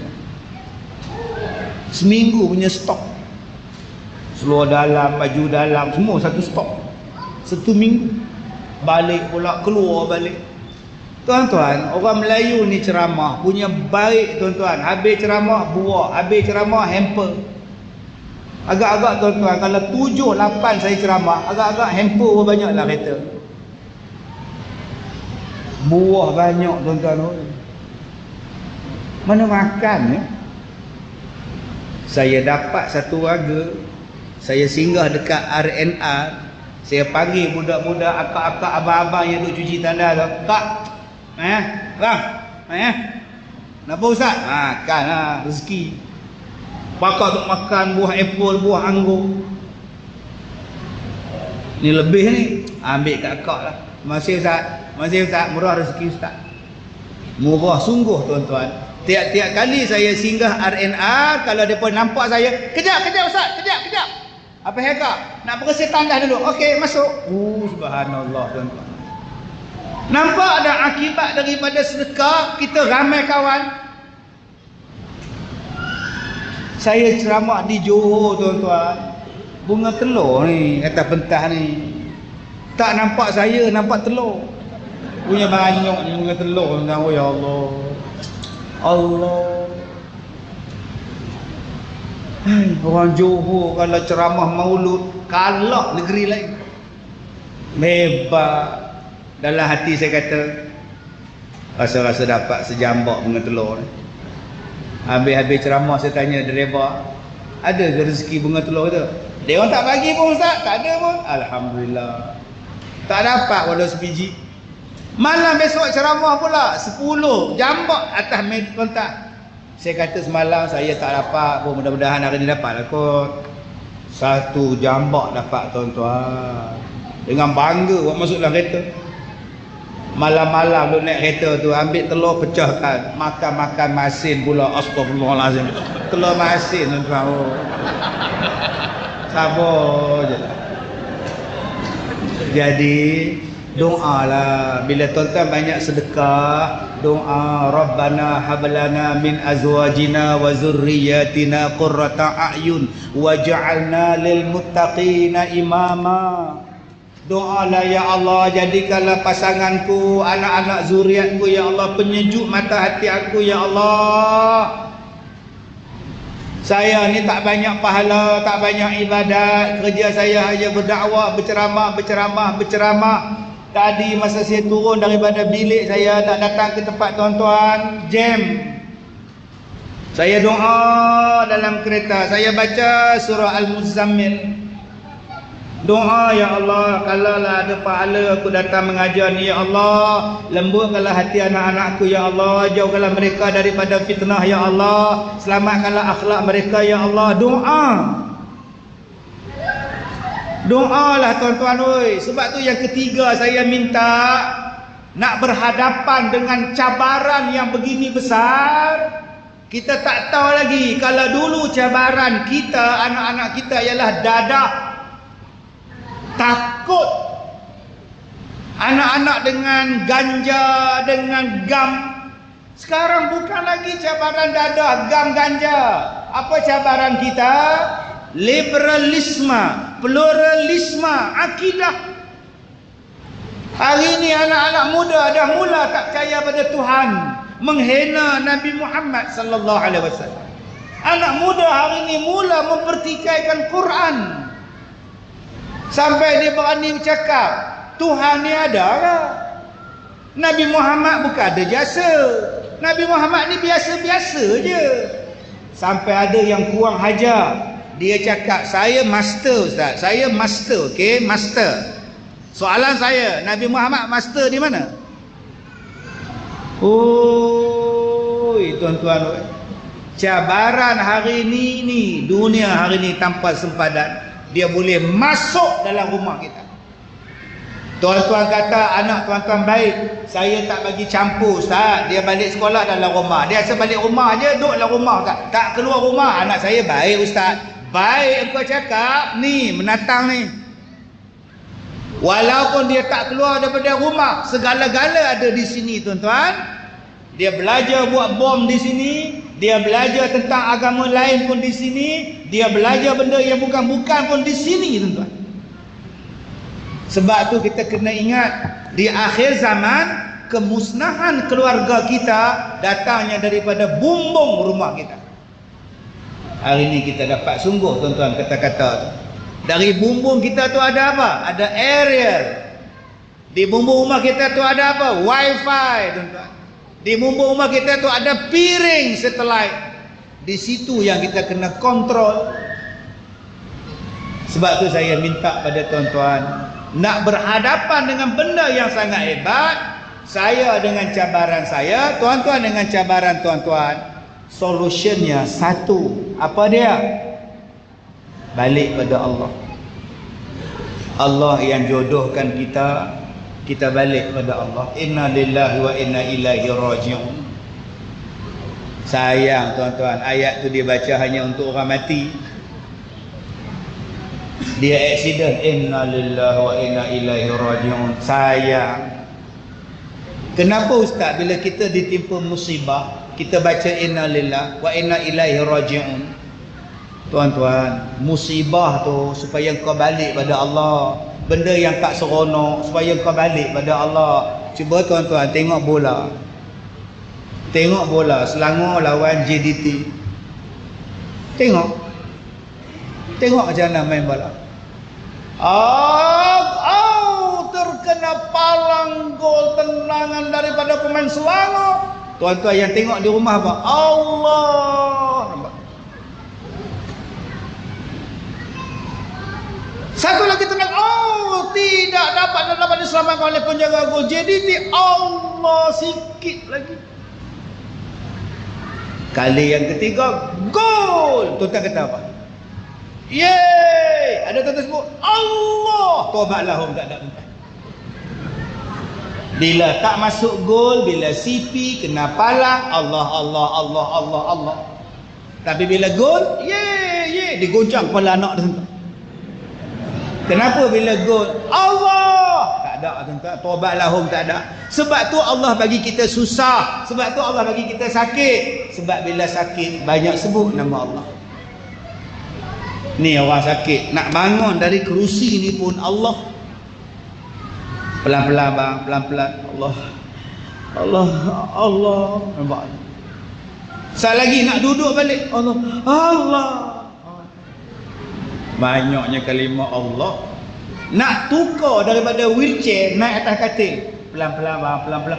seminggu punya stok, seluar dalam, baju dalam, semua satu stok, satu minggu. Balik pula, keluar balik. Tuan-tuan, orang Melayu ni ceramah punya baik tuan-tuan. Habis ceramah buah, habis ceramah hamper. Agak-agak tuan-tuan, kalau 7-8 saya ceramah, agak-agak hamper pun banyaklah kereta. Buah banyak tuan-tuan. Mana makan ya? Saya dapat satu warga, saya singgah dekat RNR. Saya panggil budak-budak, akak-akak, abang-abang yang duk cuci tanda tu. Kak, bang, kenapa Ustaz? Makanlah rezeki. Pakar untuk makan buah apple, buah anggur. Ni lebih ni, ambil kat akak lah. Masih Ustaz, murah rezeki Ustaz. Murah sungguh tuan-tuan. Tiap-tiap kali saya singgah RNR, kalau mereka nampak saya, kejap Ustaz, kejap. Apa heka? Nak bersih tandas dulu. Okey, masuk. Subhanallah tuan-tuan. Nampak ada akibat daripada sedekah, kita ramai kawan. Saya ceramah di Johor tuan-tuan. Bunga telur ni, atas pentas ni. Tak nampak saya, nampak telur. Punya banyak ni bunga telur tuan-tuan. Oh ya Allah. Allah. Orang Johor kalau ceramah maulud kalah negeri lain. Hebat. Dalam hati saya kata, rasa-rasa dapat sejambak bunga telur ni. Habis-habis ceramah saya tanya driver, ada ke rezeki bunga telur tu? Dia orang tak bagi pun Ustaz. Tak ada pun. Alhamdulillah. Tak dapat walau sebiji. Malam besok ceramah pula 10 jambak atas kontak. Saya kata semalam saya tak dapat pun, mudah-mudahan hari ni dapat lah kot. 1 jambak dapat tuan-tuan. Dengan bangga buat masuk dalam kereta. Malam-malam duk naik kereta tu, ambil telur pecahkan, makan masin pula. Astagfirullahalazim. Telur masin tuan-tuan. Sabar je. Jadi doalah bila tuan-tuan banyak sedekah, doa Rabbana hablana min azwajina wa zurriyyatina qurrata a'yun waj'alna lil muttaqina imama. Doalah ya Allah, jadikanlah pasanganku, anak-anak zuriatku ya Allah penyejuk mata hati aku ya Allah. Saya ni tak banyak pahala, tak banyak ibadat, kerja saya hanya berdakwah, berceramah. Tadi masa saya turun daripada bilik saya nak datang ke tempat tuan-tuan, jam. Saya doa dalam kereta, saya baca surah Al-Muzammil. Doa ya Allah, kalaulah ada pahala aku datang mengajar ni ya Allah, lembutkanlah hati anak-anakku ya Allah, jauhkanlah mereka daripada fitnah ya Allah, selamatkanlah akhlak mereka ya Allah. Doalah tuan-tuan oi. Sebab tu yang ketiga saya minta, nak berhadapan dengan cabaran yang begini besar, kita tak tahu lagi. Kalau dulu cabaran kita, anak-anak kita ialah dadah, takut. Anak-anak dengan ganja, dengan gam. Sekarang bukan lagi cabaran dadah, gam, ganja. Apa cabaran kita? Liberalisme, pluralisme, akidah. Hari ini anak-anak muda dah mula tak percaya pada Tuhan, menghina Nabi Muhammad sallallahu alaihi wasallam. Anak muda hari ini mula mempertikaikan Quran. Sampai dia berani bercakap, Tuhan ni ada ke? Nabi Muhammad bukan ada jasa. Nabi Muhammad ni biasa-biasa je. Sampai ada yang kurang hajar. Dia cakap, saya master Ustaz. Saya master, okey, master. Soalan saya, Nabi Muhammad master di mana? Oh, tuan-tuan, cabaran hari ni, dunia hari ni tanpa sempadan, dia boleh masuk dalam rumah kita. Tuan-tuan kata anak tuan-tuan baik, saya tak bagi campur Ustaz. Dia balik sekolah dalam rumah, dia asal balik rumah je, duduk dalam rumah Ustaz, tak keluar rumah. Anak saya baik Ustaz. Baik engkau cakap ni, menatang ni, walaupun dia tak keluar daripada rumah, segala-gala ada di sini tuan-tuan. Dia belajar buat bom di sini, dia belajar tentang agama lain pun di sini, dia belajar benda yang bukan-bukan pun di sini, tuan-tuan. Sebab tu kita kena ingat, di akhir zaman kemusnahan keluarga kita datangnya daripada bumbung rumah kita. Hari ni kita dapat sungguh, tuan-tuan, kata-kata tu. Dari bumbung kita tu ada apa? Ada aerial. Di bumbung rumah kita tu ada apa? Wi-Fi, tuan-tuan. Di bumbung rumah kita tu ada piring satellite. Di situ yang kita kena kontrol. Sebab tu saya minta pada tuan-tuan, nak berhadapan dengan benda yang sangat hebat, saya dengan cabaran saya, tuan-tuan dengan cabaran tuan-tuan, solutionnya satu. Apa dia? Balik pada Allah. Allah yang jodohkan kita, kita balik pada Allah. Inna lillahi wa inna ilaihi raji'un. Sayang tuan-tuan, ayat tu dia baca hanya untuk orang mati. Dia accident, inna lillahi wa inna ilaihi raji'un. Sayang. Kenapa ustaz bila kita ditimpa musibah kita baca inna lillahi wa inna ilaihi raji'un? Tuan-tuan, musibah tu supaya kau balik pada Allah. Benda yang tak seronok supaya kau balik pada Allah. Cuba tuan-tuan tengok bola. Tengok bola Selangor lawan JDT. Tengok macam mana main bola. Terkena palang gol tendangan daripada pemain Selangor. Tuan-tuan yang tengok di rumah apa? Allah. Nampak? Satu lagi tenang, tidak dapat diselamatkan oleh penjaga gol JDT. Allah, sikit lagi. Kali yang ketiga, gol. Tuan-tuan kata apa? Yeay. Ada tuan-tuan sebut Allah. Tobatlah hum, tak ada tuan-tuan. Bila tak masuk gol, bila CP kena palang, Allah. Tapi bila gol, yeay, digoncang kepala anak tuan-tuan. Kenapa bila gol Allah? Tak ada tuan-tuan. Taubatlah hum, tak ada. Sebab tu Allah bagi kita susah. Sebab tu Allah bagi kita sakit. Sebab bila sakit banyak sebut nama Allah. Ni orang sakit nak bangun dari kerusi ni pun Allah. Pelan-pelan bang, pelan-pelan. Allah. Nampak? Sekali lagi nak duduk balik, Allah. Banyaknya kalimah Allah. Nak tukar daripada wheelchair naik atas katil, pelan-pelan bang, pelan-pelan.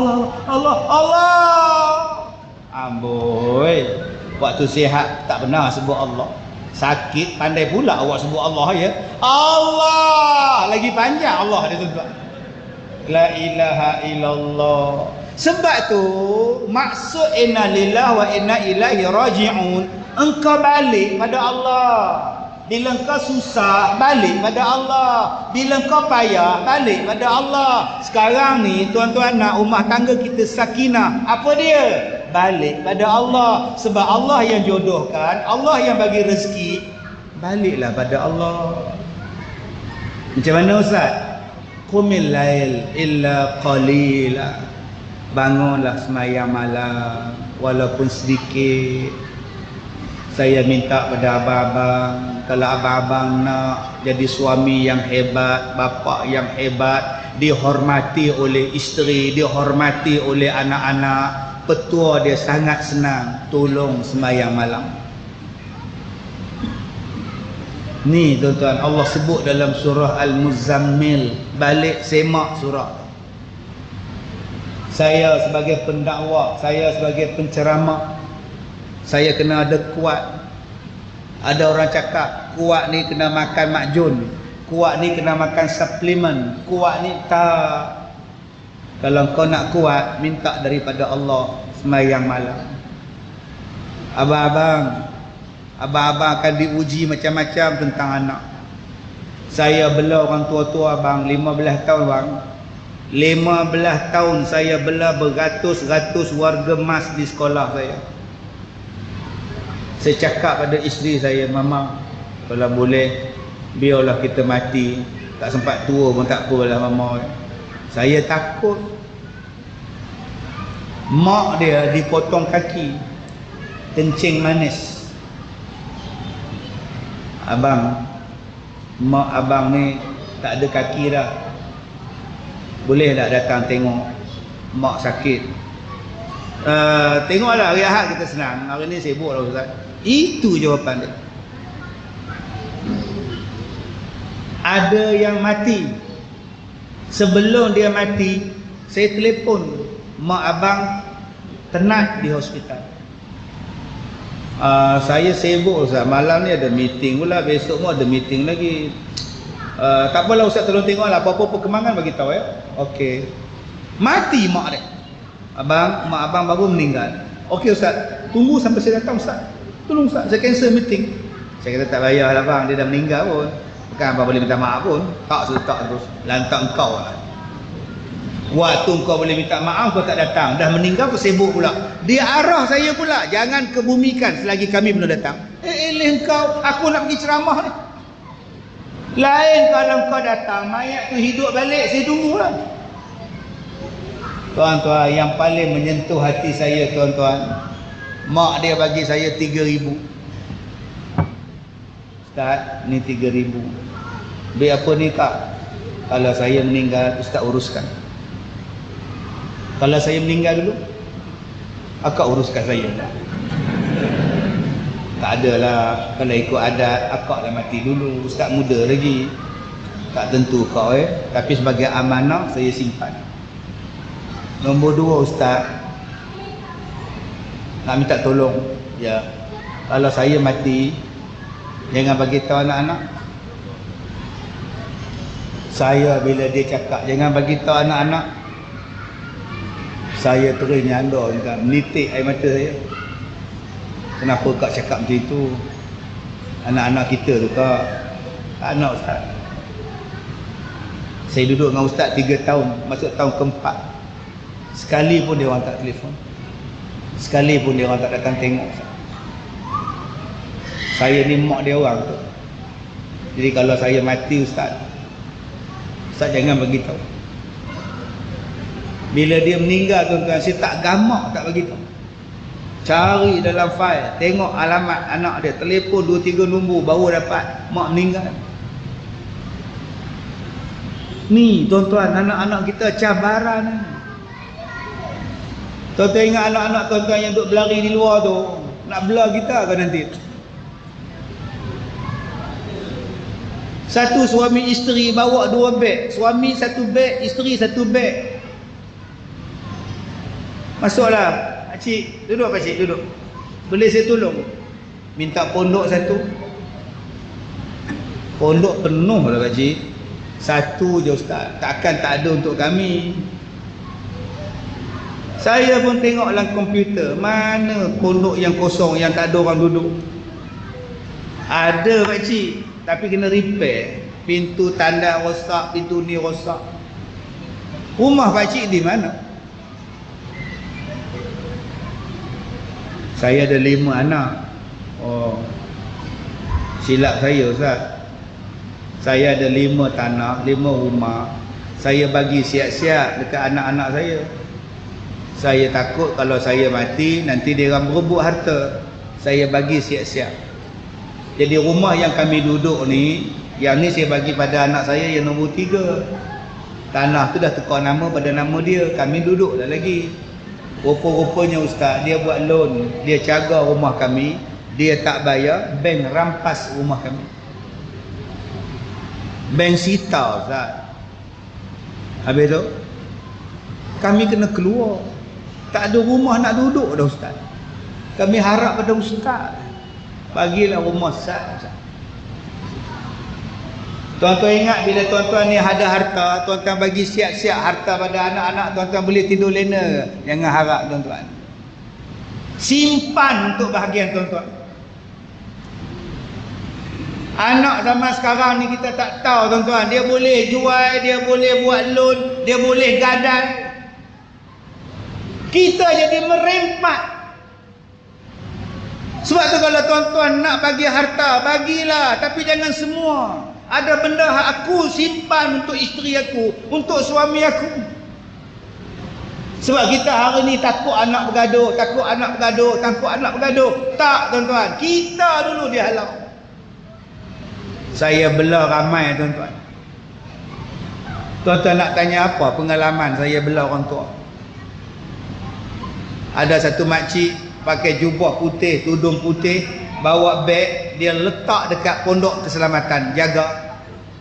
Allah. Amboi. Waktu sihat tak pernah sebut Allah. Sakit pandai pula awak sebut Allah ya. Allah. Lagi panjang Allah dia tuan-tuan. La ilaha illallah. Sebab tu maksud inna lillahi wa inna ilaihi raji'un, engkau balik pada Allah. Bila engkau susah, balik pada Allah. Bila engkau payah, balik pada Allah. Sekarang ni tuan-tuan nak rumah tangga kita sakinah, apa dia? Balik pada Allah. Sebab Allah yang jodohkan, Allah yang bagi rezeki. Baliklah pada Allah. Macam mana ustaz? Qumil lail illa qalila. Bangunlah semayang malam walaupun sedikit. Saya minta pada abang-abang, kalau abang-abang nak jadi suami yang hebat, bapa yang hebat, dihormati oleh isteri, dihormati oleh anak-anak, petua dia sangat senang, tolong semayang malam. Ni tuan-tuan, Allah sebut dalam surah Al-Muzammil. Balik semak surah. Saya sebagai pendakwa, saya sebagai penceramah, saya kena ada kuat. Ada orang cakap kuat ni kena makan makjun, kuat ni kena makan suplemen, kuat ni tak. Kalau kau nak kuat, minta daripada Allah sembahyang malam. Abang-abang akan diuji macam-macam tentang anak. Saya bela orang tua-tua bang 15 tahun bang. 15 tahun saya bela beratus-ratus warga emas di sekolah saya. Saya cakap pada isteri saya, mama, kalau boleh biarlah kita mati, tak sempat tua pun tak apalah mama. Saya takut. mak dia dipotong kaki, kencing manis. Mak abang ni tak ada kaki dah, boleh tak datang tengok mak sakit? Tengoklah hari Ahad kita senang, hari ni sibuk lah Ustaz. Itu jawapan dia. Ada yang mati, sebelum dia mati saya telefon mak abang tenat di hospital. Saya sibuk Ustaz, malam ni ada meeting pula, besok pun ada meeting lagi. Tak apalah Ustaz, tolong tengoklah apa-apa perkembangan bagi tahu ya. Okey. Mati mak dia. Mak abang baru meninggal. Okey Ustaz, tunggu sampai saya datang Ustaz. Tolong Ustaz, saya cancel meeting. Saya kata tak payahlah bang, dia dah meninggal pun. Bukan abang boleh minta maaf pun. Tak terus lantak kau lah. Waktu kau boleh minta maaf kau tak datang, dah meninggal kau sibuk pula. Dia arah saya pula, jangan kebumikan selagi kami belum datang. Kau, aku nak pergi ceramah ni. Lain kalau kau datang, mayat tu hidup balik, saya tunggulah. Tuan-tuan, yang paling menyentuh hati saya tuan-tuan, mak dia bagi saya 3,000. Ustaz, ni 3,000. Biar apa ni kak? Kalau saya meninggal, Ustaz uruskan. Kalau saya meninggal dulu, akak uruskan saya. Tak adalah, kalau ikut adat, akak dah mati dulu, Ustaz muda lagi. Tak tentu kau tapi sebagai amanah saya simpan. Nombor 2 Ustaz, nak minta tolong. Ya, kalau saya mati, jangan bagi tahu anak-anak. Saya bila dia cakap jangan bagi tahu anak-anak, saya terus nyanda, menitik air mata saya. Kenapa kak cakap macam itu? Anak-anak kita tu kak. Anak Ustaz. Saya duduk dengan Ustaz 3 tahun, masuk tahun ke-4. Sekali pun dia orang tak telefon, sekali pun dia orang tak datang tengok. Saya ni mak dia orang tu. Jadi kalau saya mati Ustaz jangan bagi tahu. Bila dia meninggal tuan-tuan, saya tak gamak tak bagi tahu. Cari dalam fail, tengok alamat anak dia, telefon 2-3 nombor baru dapat mak meninggal. Ni tuan-tuan, anak-anak kita cabaran ni. Tuan-tuan ingat anak-anak tuan-tuan yang duduk berlari di luar tu, nak belah kita ke nanti? Satu suami isteri bawa 2 beg, suami 1 beg, isteri 1 beg. Masuklah, pakcik, duduk pakcik, duduk. Boleh saya tolong? Minta pondok 1. Pondok penuh lah pakcik. 1 je Ustaz, takkan tak ada untuk kami. Saya pun tengok dalam komputer, mana pondok yang kosong, yang tak ada orang duduk. Ada pakcik, tapi kena repair. Pintu tanda rosak, pintu ni rosak. Rumah pakcik di mana? Saya ada 5 anak. Oh, silap saya Ustaz. Saya ada 5 tanah, 5 rumah. Saya bagi siap-siap dekat anak-anak saya. Saya takut kalau saya mati, nanti dia orang berebut harta. Saya bagi siap-siap. Jadi rumah yang kami duduk ni, yang ni saya bagi pada anak saya yang nombor 3. Tanah tu dah tukar nama pada nama dia, kami duduk dah lagi. Rupa-rupanya Ustaz, dia buat loan, dia cagar rumah kami, dia tak bayar, bank rampas rumah kami. Bank sita Ustaz. Habis tu kami kena keluar. Tak ada rumah nak duduk dah Ustaz. Kami harap pada Ustaz, bagilah rumah Ustaz. Tuan-tuan ingat bila tuan-tuan ni ada harta, tuan-tuan bagi siap-siap harta pada anak-anak, tuan-tuan boleh tidur lena ke? Jangan harap tuan-tuan. Simpan untuk bahagian tuan-tuan. Anak zaman sekarang ni kita tak tahu tuan-tuan, dia boleh jual, dia boleh buat loan, dia boleh gadai. Kita jadi merempat. Sebab tu kalau tuan-tuan nak bagi harta, bagilah, tapi jangan semua. Ada benda aku simpan untuk isteri aku, untuk suami aku. Sebab kita hari ni takut anak bergaduh, takut anak bergaduh, takut anak bergaduh. Tak tuan-tuan, kita dulu dihalau. Saya bela ramai tuan-tuan. Tuan-tuan nak tanya apa pengalaman saya bela orang tua? Ada satu makcik pakai jubah putih, tudung putih, bawa beg, dia letak dekat pondok keselamatan, jaga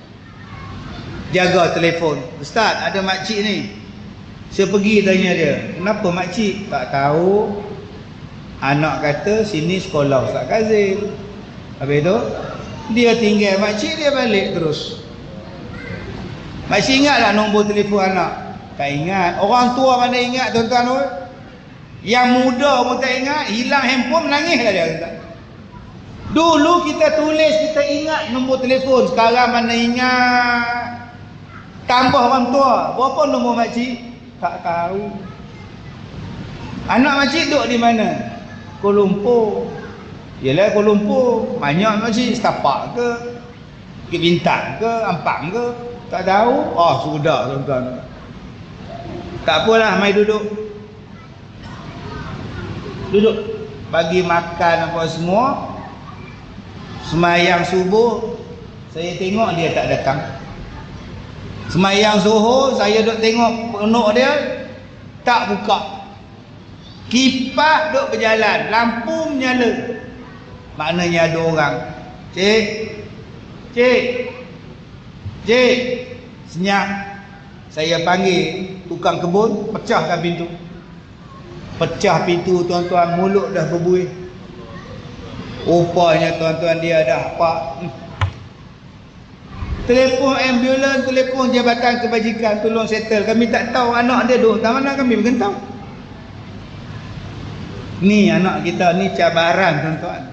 telefon. Ustaz, ada makcik ni. Saya pergi tanya dia, kenapa makcik? Tak tahu. Anak kata sini sekolah Ustaz Kazil. Habis tu dia tinggal makcik, dia balik terus. Makcik ingat tak nombor telefon anak? Tak ingat. Orang tua mana ingat tuan-tuan? Yang muda pun tak ingat. Hilang handphone, menangislah dia kata. Dulu kita tulis, kita ingat nombor telefon. Sekarang mana ingat. Tambah orang tua, berapa nombor makcik? Tak tahu. Anak makcik duduk di mana? Kuala Lumpur. Yelah Kuala Lumpur, banyak makcik, Setapak ke, Bukit Bintang ke, Ampang ke, tak tahu. Oh sudah tuan-tuan. Tak apalah, mai duduk bagi makan apa semua. Semayang subuh, saya tengok dia tak datang. Semayang zuhur, saya duk tengok penuk dia tak buka. Kipas duk berjalan, lampu menyala. Maknanya ada orang. Cik, senyap. Saya panggil tukang kebun, pecahkan pintu. Pecah pintu tuan-tuan, mulut dah berbuih. Rupanya tuan-tuan dia dah apa? Telefon ambulans, telefon jabatan kebajikan, tolong settle. Kami tak tahu anak dia duduk tak mana, kami bukan tahu. Ni anak kita ni cabaran tuan-tuan.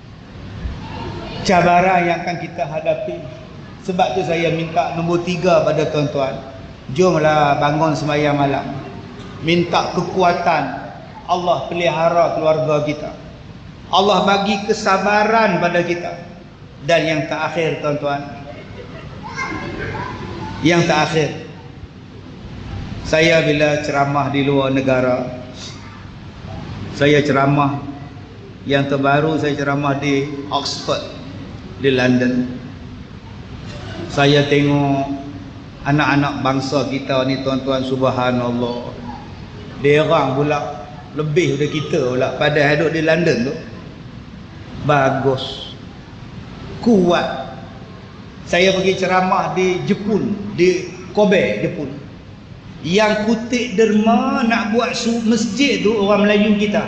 Cabaran yang akan kita hadapi. Sebab tu saya minta nombor 3 pada tuan-tuan. Jomlah bangun sembahyang malam. Minta kekuatan. Allah pelihara keluarga kita. Allah bagi kesabaran pada kita. Dan yang terakhir tuan-tuan, yang terakhir, saya bila ceramah di luar negara, saya ceramah yang terbaru, saya ceramah di Oxford, di London. Saya tengok anak-anak bangsa kita ni tuan-tuan, subhanallah. Dia orang pula lebih daripada kita pula, padahal duduk di London tu. Bagus, kuat. Saya pergi ceramah di Jepun, di Kobe, Jepun. Yang kutip derma nak buat masjid tu orang Melayu kita.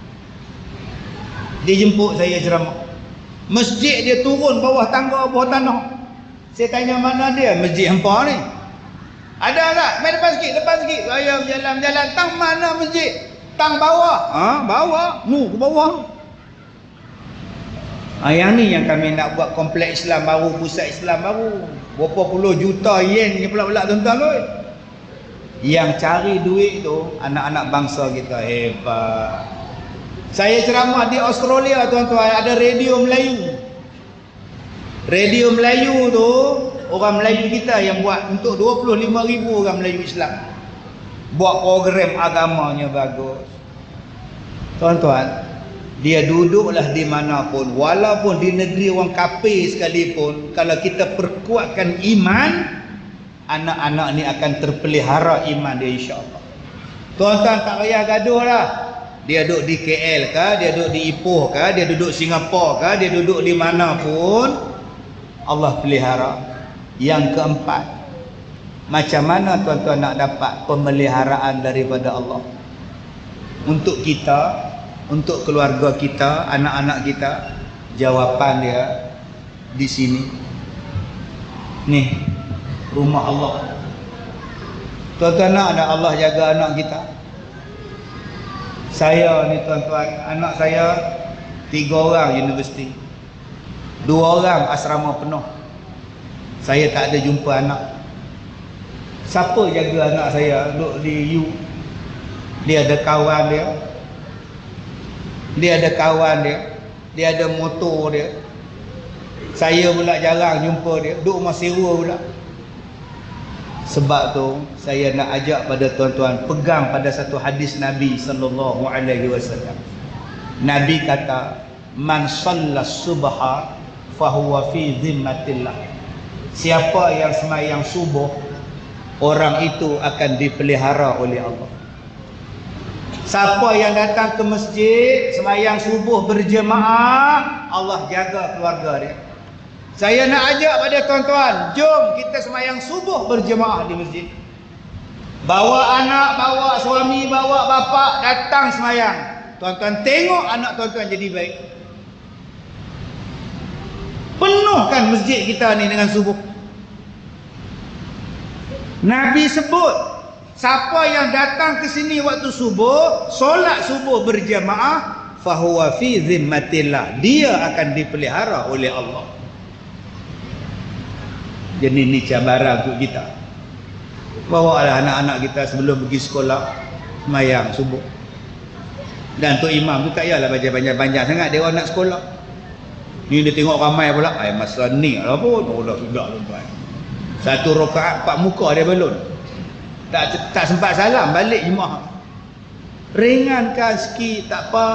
Dia jemput saya ceramah. Masjid dia turun bawah tangga, bawah tanah. Saya tanya mana dia? Masjid hampa ni. Ada tak? Main depan sikit. Saya berjalan-jalan. Tang mana masjid? Tang bawah. Bawah. Ke bawah. Yang ni yang kami nak buat kompleks Islam baru, pusat Islam baru. Berapa puluh juta yen ni pula-pula tuan-tuan oi. Yang cari duit tu anak-anak bangsa kita, hebat. Saya ceramah di Australia tuan-tuan, ada radio Melayu. Radio Melayu tu orang Melayu kita yang buat untuk 25,000 orang Melayu Islam. Buat program agamanya bagus. Tuan-tuan, dia duduklah di mana pun, walaupun di negeri orang kafir sekalipun, kalau kita perkuatkan iman, anak-anak ni akan terpelihara iman dia, insya-Allah. Tuan-tuan tak payah gaduh lah. Dia duduk di KL kah, dia duduk di Ipoh kah, dia duduk Singapura kah, dia duduk di mana pun, Allah pelihara. Yang keempat, macam mana tuan-tuan nak dapat pemeliharaan daripada Allah untuk kita, untuk keluarga kita, anak-anak kita? Jawapan dia di sini. Nih, rumah Allah. Tuan-tuan, nak ada Allah jaga anak kita? Saya ni tuan-tuan, anak saya 3 orang universiti, 2 orang asrama penuh. Saya tak ada jumpa anak. Siapa jaga anak saya? Duduk di U. Dia ada kawan dia. Dia ada kawan dia. Dia ada motor dia. Saya pula jarang jumpa dia. Duduk rumah sewa pula. Sebab tu saya nak ajak pada tuan-tuan pegang pada satu hadis Nabi sallallahu alaihi wasallam. Nabi kata, "Man shallas subha fahuwa fi zimmatillah." Siapa yang sembahyang subuh, orang itu akan dipelihara oleh Allah. Siapa yang datang ke masjid sembahyang subuh berjemaah, Allah jaga keluarga dia. Saya nak ajak pada tuan-tuan, jom kita sembahyang subuh berjemaah di masjid. Bawa anak, bawa suami, bawa bapa datang sembahyang. Tuan-tuan tengok anak tuan-tuan jadi baik. Penuhkan masjid kita ni dengan subuh. Nabi sebut, siapa yang datang ke sini waktu subuh, solat subuh berjemaah, fahuwa fi zimmatillah, dia akan dipelihara oleh Allah. Jadi ni cabaran untuk kita. Bawalah anak-anak kita sebelum pergi sekolah sembahyang subuh. Dan Tok Imam tu tak payahlah baca panjang-panjang sangat, dia orang nak sekolah. Ni dia tengok ramai pula, masa ni lah pun dah sudah tuan. Satu rakaat 4 muka dia belum. Tak sempat salam balik jemaah. Ringankan sikit, tak apa.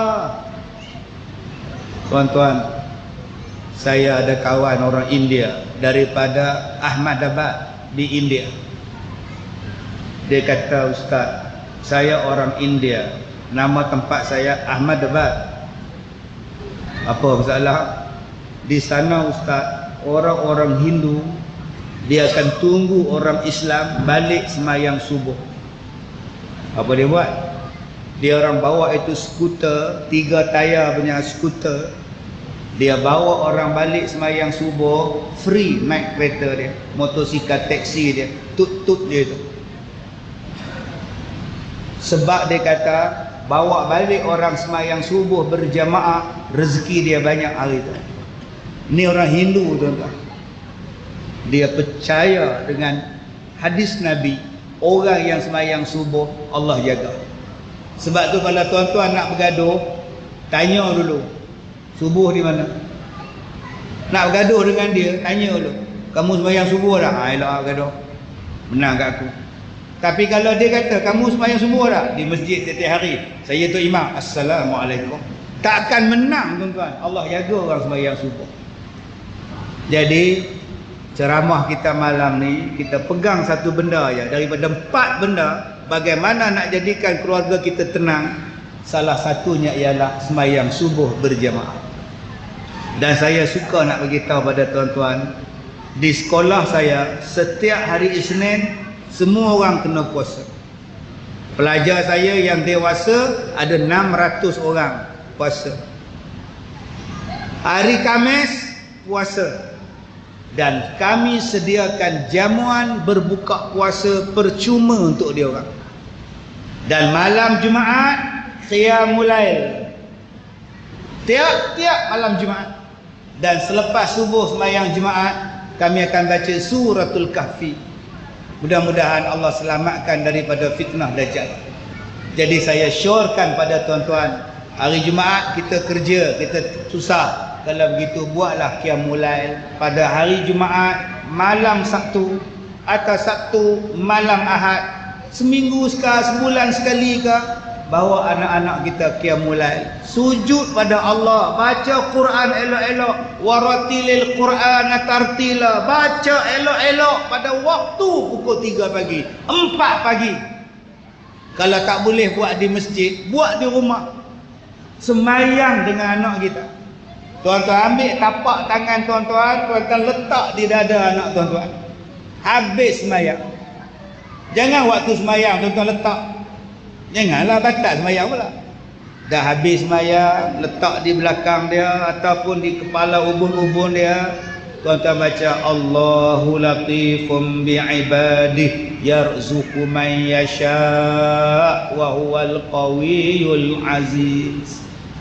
Tuan-tuan, saya ada kawan orang India daripada Ahmedabad di India. Dia kata, "Ustaz, saya orang India, nama tempat saya Ahmedabad. Apa masalah? Di sana Ustaz, orang-orang Hindu dia akan tunggu orang Islam balik sembahyang subuh. Apa dia buat? Dia orang bawa itu skuter, 3 tayar punya skuter. Dia bawa orang balik sembahyang subuh, free naik kereta dia, motosikal taksi dia, tut-tut dia tu. Sebab dia kata, bawa balik orang sembahyang subuh berjamaah, rezeki dia banyak hari tu." Ni orang Hindu tuan-tuan. Dia percaya dengan hadis Nabi, orang yang sembahyang subuh Allah jaga. Sebab tu kalau tuan-tuan nak bergaduh, tanya dulu, subuh di mana? Nak bergaduh dengan dia, tanya dulu, kamu sembahyang subuh tak? Elok bergaduh, menang kat aku. Tapi kalau dia kata, kamu sembahyang subuh tak? Di masjid setiap hari, saya tu imam, Assalamualaikum, tak akan menang tuan-tuan. Allah jaga orang sembahyang subuh. Jadi ceramah kita malam ni, kita pegang satu benda je daripada 4 benda bagaimana nak jadikan keluarga kita tenang. Salah satunya ialah sembahyang subuh berjamaah. Dan saya suka nak beritahu pada tuan-tuan, di sekolah saya setiap hari Isnin semua orang kena puasa. Pelajar saya yang dewasa ada 600 orang puasa. Hari Khamis puasa. Dan kami sediakan jamuan berbuka puasa percuma untuk dia orang. Dan malam Jumaat qiyamul lail. Tiap-tiap malam Jumaat. Dan selepas subuh sembahyang Jumaat, kami akan baca suratul Kahfi. Mudah-mudahan Allah selamatkan daripada fitnah Dajjal. Jadi saya syorkan pada tuan-tuan, hari Jumaat kita kerja, kita susah. Kalau begitu buatlah qiyamul lail pada hari Jumaat malam Sabtu atau Sabtu malam Ahad, seminggu sekali, sebulan sekali ke, bawa anak-anak kita qiyamul lail, sujud pada Allah, baca Quran elok-elok, waratilil Quran tartila, baca elok-elok pada waktu pukul 3 pagi, 4 pagi. Kalau tak boleh buat di masjid, buat di rumah, sembahyang dengan anak kita. Tuan-tuan ambil tapak tangan tuan-tuan, tuan-tuan letak di dada anak tuan-tuan. Habis sembahyang. Jangan waktu sembahyang tuan-tuan letak. Janganlah batal sembahyang pula. Dah habis sembahyang, letak di belakang dia ataupun di kepala ubun-ubun dia. Tuan-tuan baca Allahu latifum bi'ibadih yarzuqu man yasha' wa huwal qawiyyul aziz.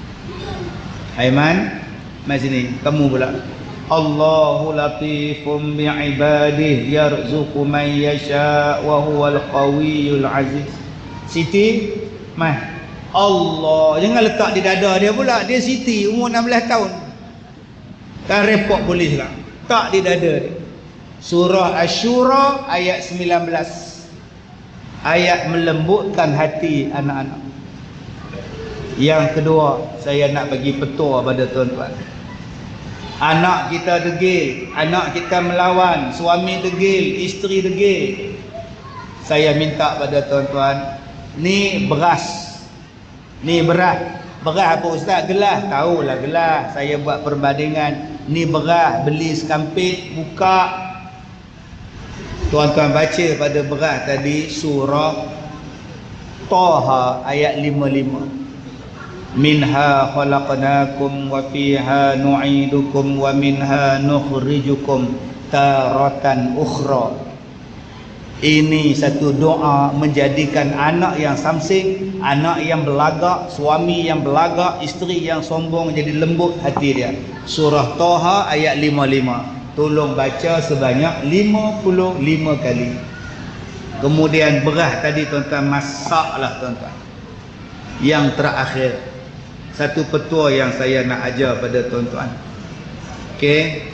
Aiman, mari sini, kamu pula. Allahu latifum bi'ibadih yarzuqu man yasha' wa huwal qawiyyul aziz. Siti, mai. Allah, jangan letak di dada dia pula. Dia Siti, umur 16 tahun. Kan report polis lah. Tak di dada dia. Surah Asy-Syura ayat 19. Ayat melembutkan hati anak-anak. Yang kedua, saya nak bagi petua pada tuan-tuan. Anak kita degil, anak kita melawan, suami degil, isteri degil. Saya minta pada tuan-tuan, ni beras, ni beras. Beras apa ustaz? Gelas. Tahulah gelas. Saya buat perbandingan. Ni beras, beli sekampit, buka. Tuan-tuan baca pada beras tadi surah Taha ayat 55. Minha khalaqnakum wa fiha nu'idukum wa minha nukhrijukum taratan ukhra. Ini satu doa menjadikan anak yang samsing, anak yang belagak, suami yang belagak, isteri yang sombong jadi lembut hati dia. Surah Taha ayat 55. Tolong baca sebanyak 55 kali. Kemudian beras tadi tuan-tuan, masaklah tuan-tuan. Yang terakhir, satu petua yang saya nak ajar pada tuan-tuan. Okey.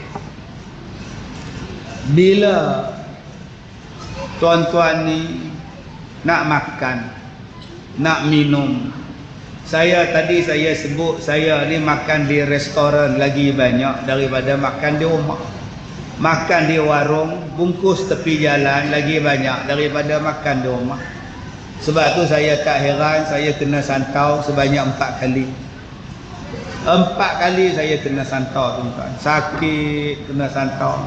Bila tuan-tuan ni nak makan, nak minum, saya sebut saya ni makan di restoran lagi banyak daripada makan di rumah. Makan di warung, bungkus tepi jalan lagi banyak daripada makan di rumah. Sebab tu saya tak heran saya kena santau sebanyak 4 kali. 4 kali saya kena santau tuan-tuan. Sakit kena santau.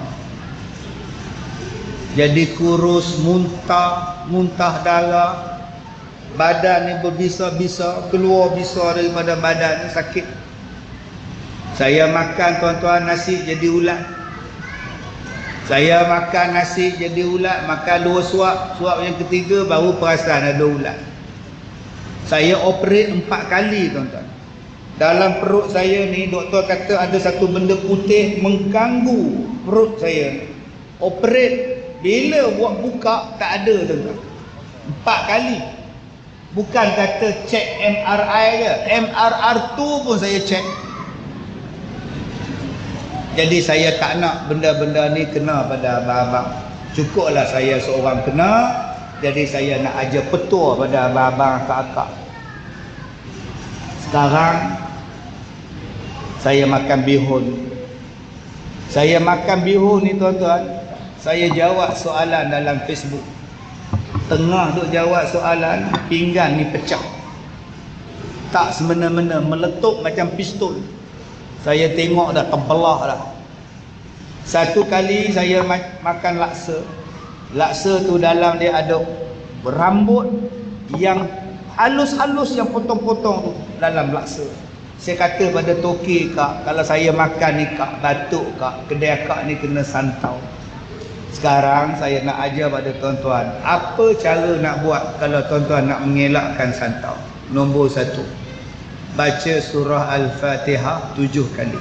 Jadi kurus, muntah darah. Badan ni berbisa-bisa, keluar bisa daripada badan ni, sakit. Saya makan tuan-tuan nasi jadi ulat. Saya makan nasi jadi ulat, makan 2 suap, suap yang ketiga baru perasan ada ulat. Saya operate 4 kali tuan-tuan. Dalam perut saya ni doktor kata ada satu benda putih mengganggu perut saya. Operate, bila buat buka tak ada tuan-tuan. 4 kali. Bukan kata cek MRI je, MRR2 pun saya cek. Jadi saya tak nak benda-benda ni kena pada abang-abang. Cukuplah saya seorang kena. Jadi saya nak ajar petua pada abang-abang, kakak. Sekarang saya makan bihun. Saya makan bihun ni tuan-tuan, saya jawab soalan dalam Facebook. Tengah duk jawab soalan, pinggan ni pecah. Tak semena-mena, meletup macam pistol. Saya tengok dah terbelah dah. Satu kali saya makan laksa. Laksa tu dalam dia ada rambut yang halus-halus yang potong-potong tu dalam laksa. Saya kata pada toki kak, kalau saya makan ni kak, batuk kak, kedai kak ni kena santau. Sekarang saya nak ajar pada tuan-tuan, apa cara nak buat kalau tuan-tuan nak mengelakkan santau. Nombor 1, baca surah Al-Fatihah 7 kali.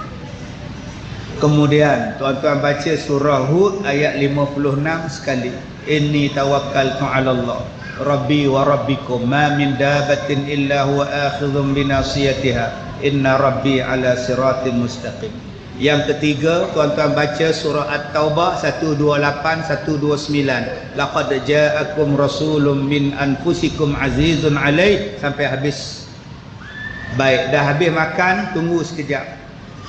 Kemudian tuan-tuan baca surah Hud ayat 56 sekali. Inni tawakkaltu 'ala Allah Rabbi wa rabbikum ma min dabatin illa huwa akhidhun bi nasiyatiha inna rabbi 'ala siratin mustaqim. Yang ketiga, tuan-tuan baca surah At-Taubah 128 129. Laqad ja'akum rasulun min anfusikum azizun 'alaihi sampai habis. Baik, dah habis makan, tunggu sekejap.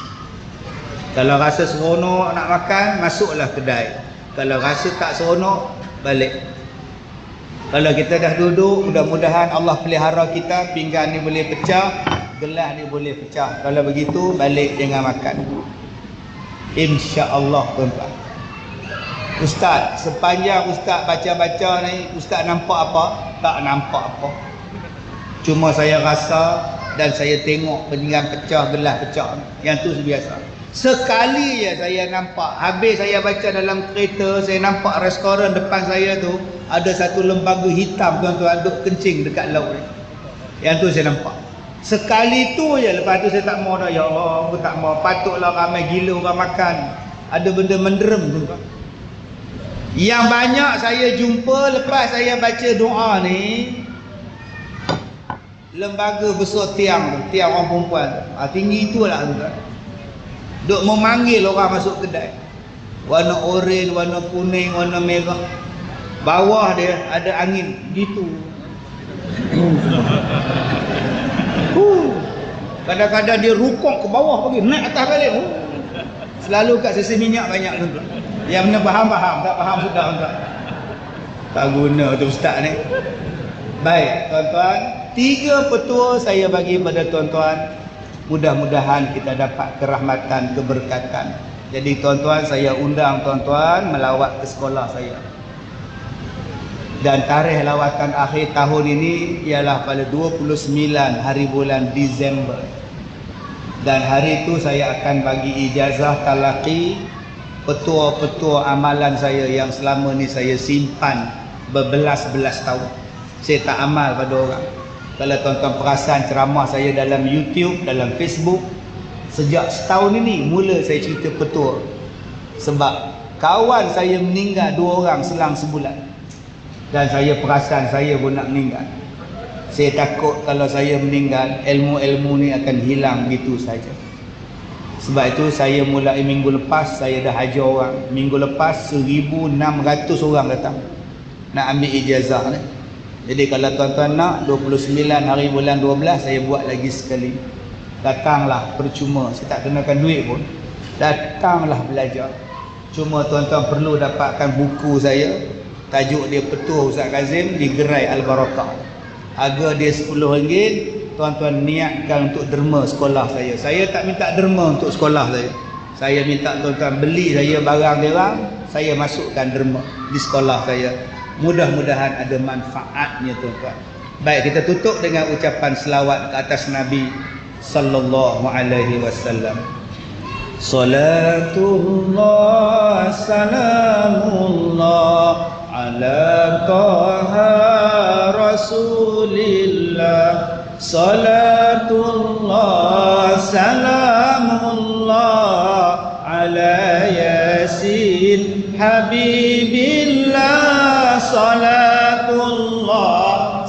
Kalau rasa seronok nak makan, masuklah kedai. Kalau rasa tak seronok, balik. Kalau kita dah duduk, mudah-mudahan Allah pelihara kita, pinggan ni boleh pecah, gelas ni boleh pecah. Kalau begitu, balik jangan makan. InsyaAllah tuan-tuan. Ustaz, sepanjang Ustaz baca-baca ni, Ustaz nampak apa? Tak nampak apa. Cuma saya rasa dan saya tengok pinggan pecah, gelas pecah. Yang tu biasa. Sekali je saya nampak, habis saya baca dalam kereta, saya nampak restoran depan saya tu ada satu lembaga hitam tuan-tuan duk kencing dekat laut ni. Yang tu saya nampak. Sekali tu je, lepas tu saya tak mau dah. Ya Allah, aku tak mau. Patutlah ramai gila orang makan. Ada benda menderem tuan-tuan. Yang banyak saya jumpa lepas saya baca doa ni, lembaga besar tiang orang perempuan. Tinggi itulah tuan-tuan. Duk memanggil orang masuk kedai. Warna oranye, warna kuning, warna merah. Bawah dia ada angin gitu. Kadang-kadang dia rukuk ke bawah pergi, naik atas balik. Selalu kat sisi minyak banyak tuan. Yang mana faham, tak faham sudah tuan. Tak guna tu ustaz ni. Baik tuan-tuan, 3 petua saya bagi pada tuan-tuan. Mudah-mudahan kita dapat kerahmatan, keberkatan. Jadi tuan-tuan, saya undang tuan-tuan melawat ke sekolah saya. Dan tarikh lawatan akhir tahun ini ialah pada 29 hari bulan Disember. Dan hari itu saya akan bagi ijazah talaqi petua-petua amalan saya yang selama ni saya simpan berbelas-belas tahun. Saya tak amal pada orang. Kalau tuan-tuan perasan ceramah saya dalam YouTube, dalam Facebook, sejak setahun ini mula saya cerita petua. Sebab kawan saya meninggal 2 orang selang sebulan. Dan saya perasan saya pun nak meninggal. Saya takut kalau saya meninggal, ilmu-ilmu ni akan hilang gitu saja. Sebab itu saya mulai minggu lepas, saya dah hajar orang. Minggu lepas 1,600 orang datang nak ambil ijazah ni. Jadi kalau tuan-tuan nak, 29 hari bulan 12 saya buat lagi sekali. Datanglah percuma, saya tak kenakan duit pun. Datanglah belajar. Cuma tuan-tuan perlu dapatkan buku saya. Tajuk dia Petua Ustaz Kazim di Gerai Al-Barakah. Harga dia RM10. Tuan-tuan niatkan untuk derma sekolah saya. Saya tak minta derma untuk sekolah saya. Saya minta tuan-tuan beli saya barang dia orang, saya masukkan derma di sekolah saya. Mudah-mudahan ada manfaatnya tuan-tuan. Baik, kita tutup dengan ucapan selawat ke atas Nabi sallallahu alaihi wasallam. Salatullah salamullah ala taha rasulillah. Salatullah salamullah ala yasin habibillah. Salatullah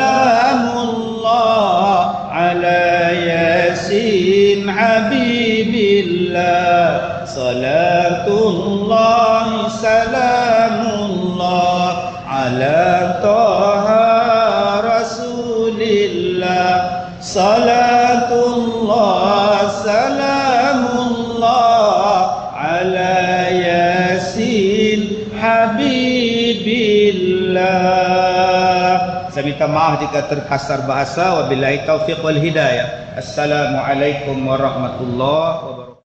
salamullah ala yasin habibillah. Salatullah salamullah ala taha rasulillah. Salatullah salamullah ala yasin habibillah. Saya minta maaf jika terkasar bahasa. Wabillahi taufiq wal hidayah. Assalamualaikum warahmatullahi wabarakatuh.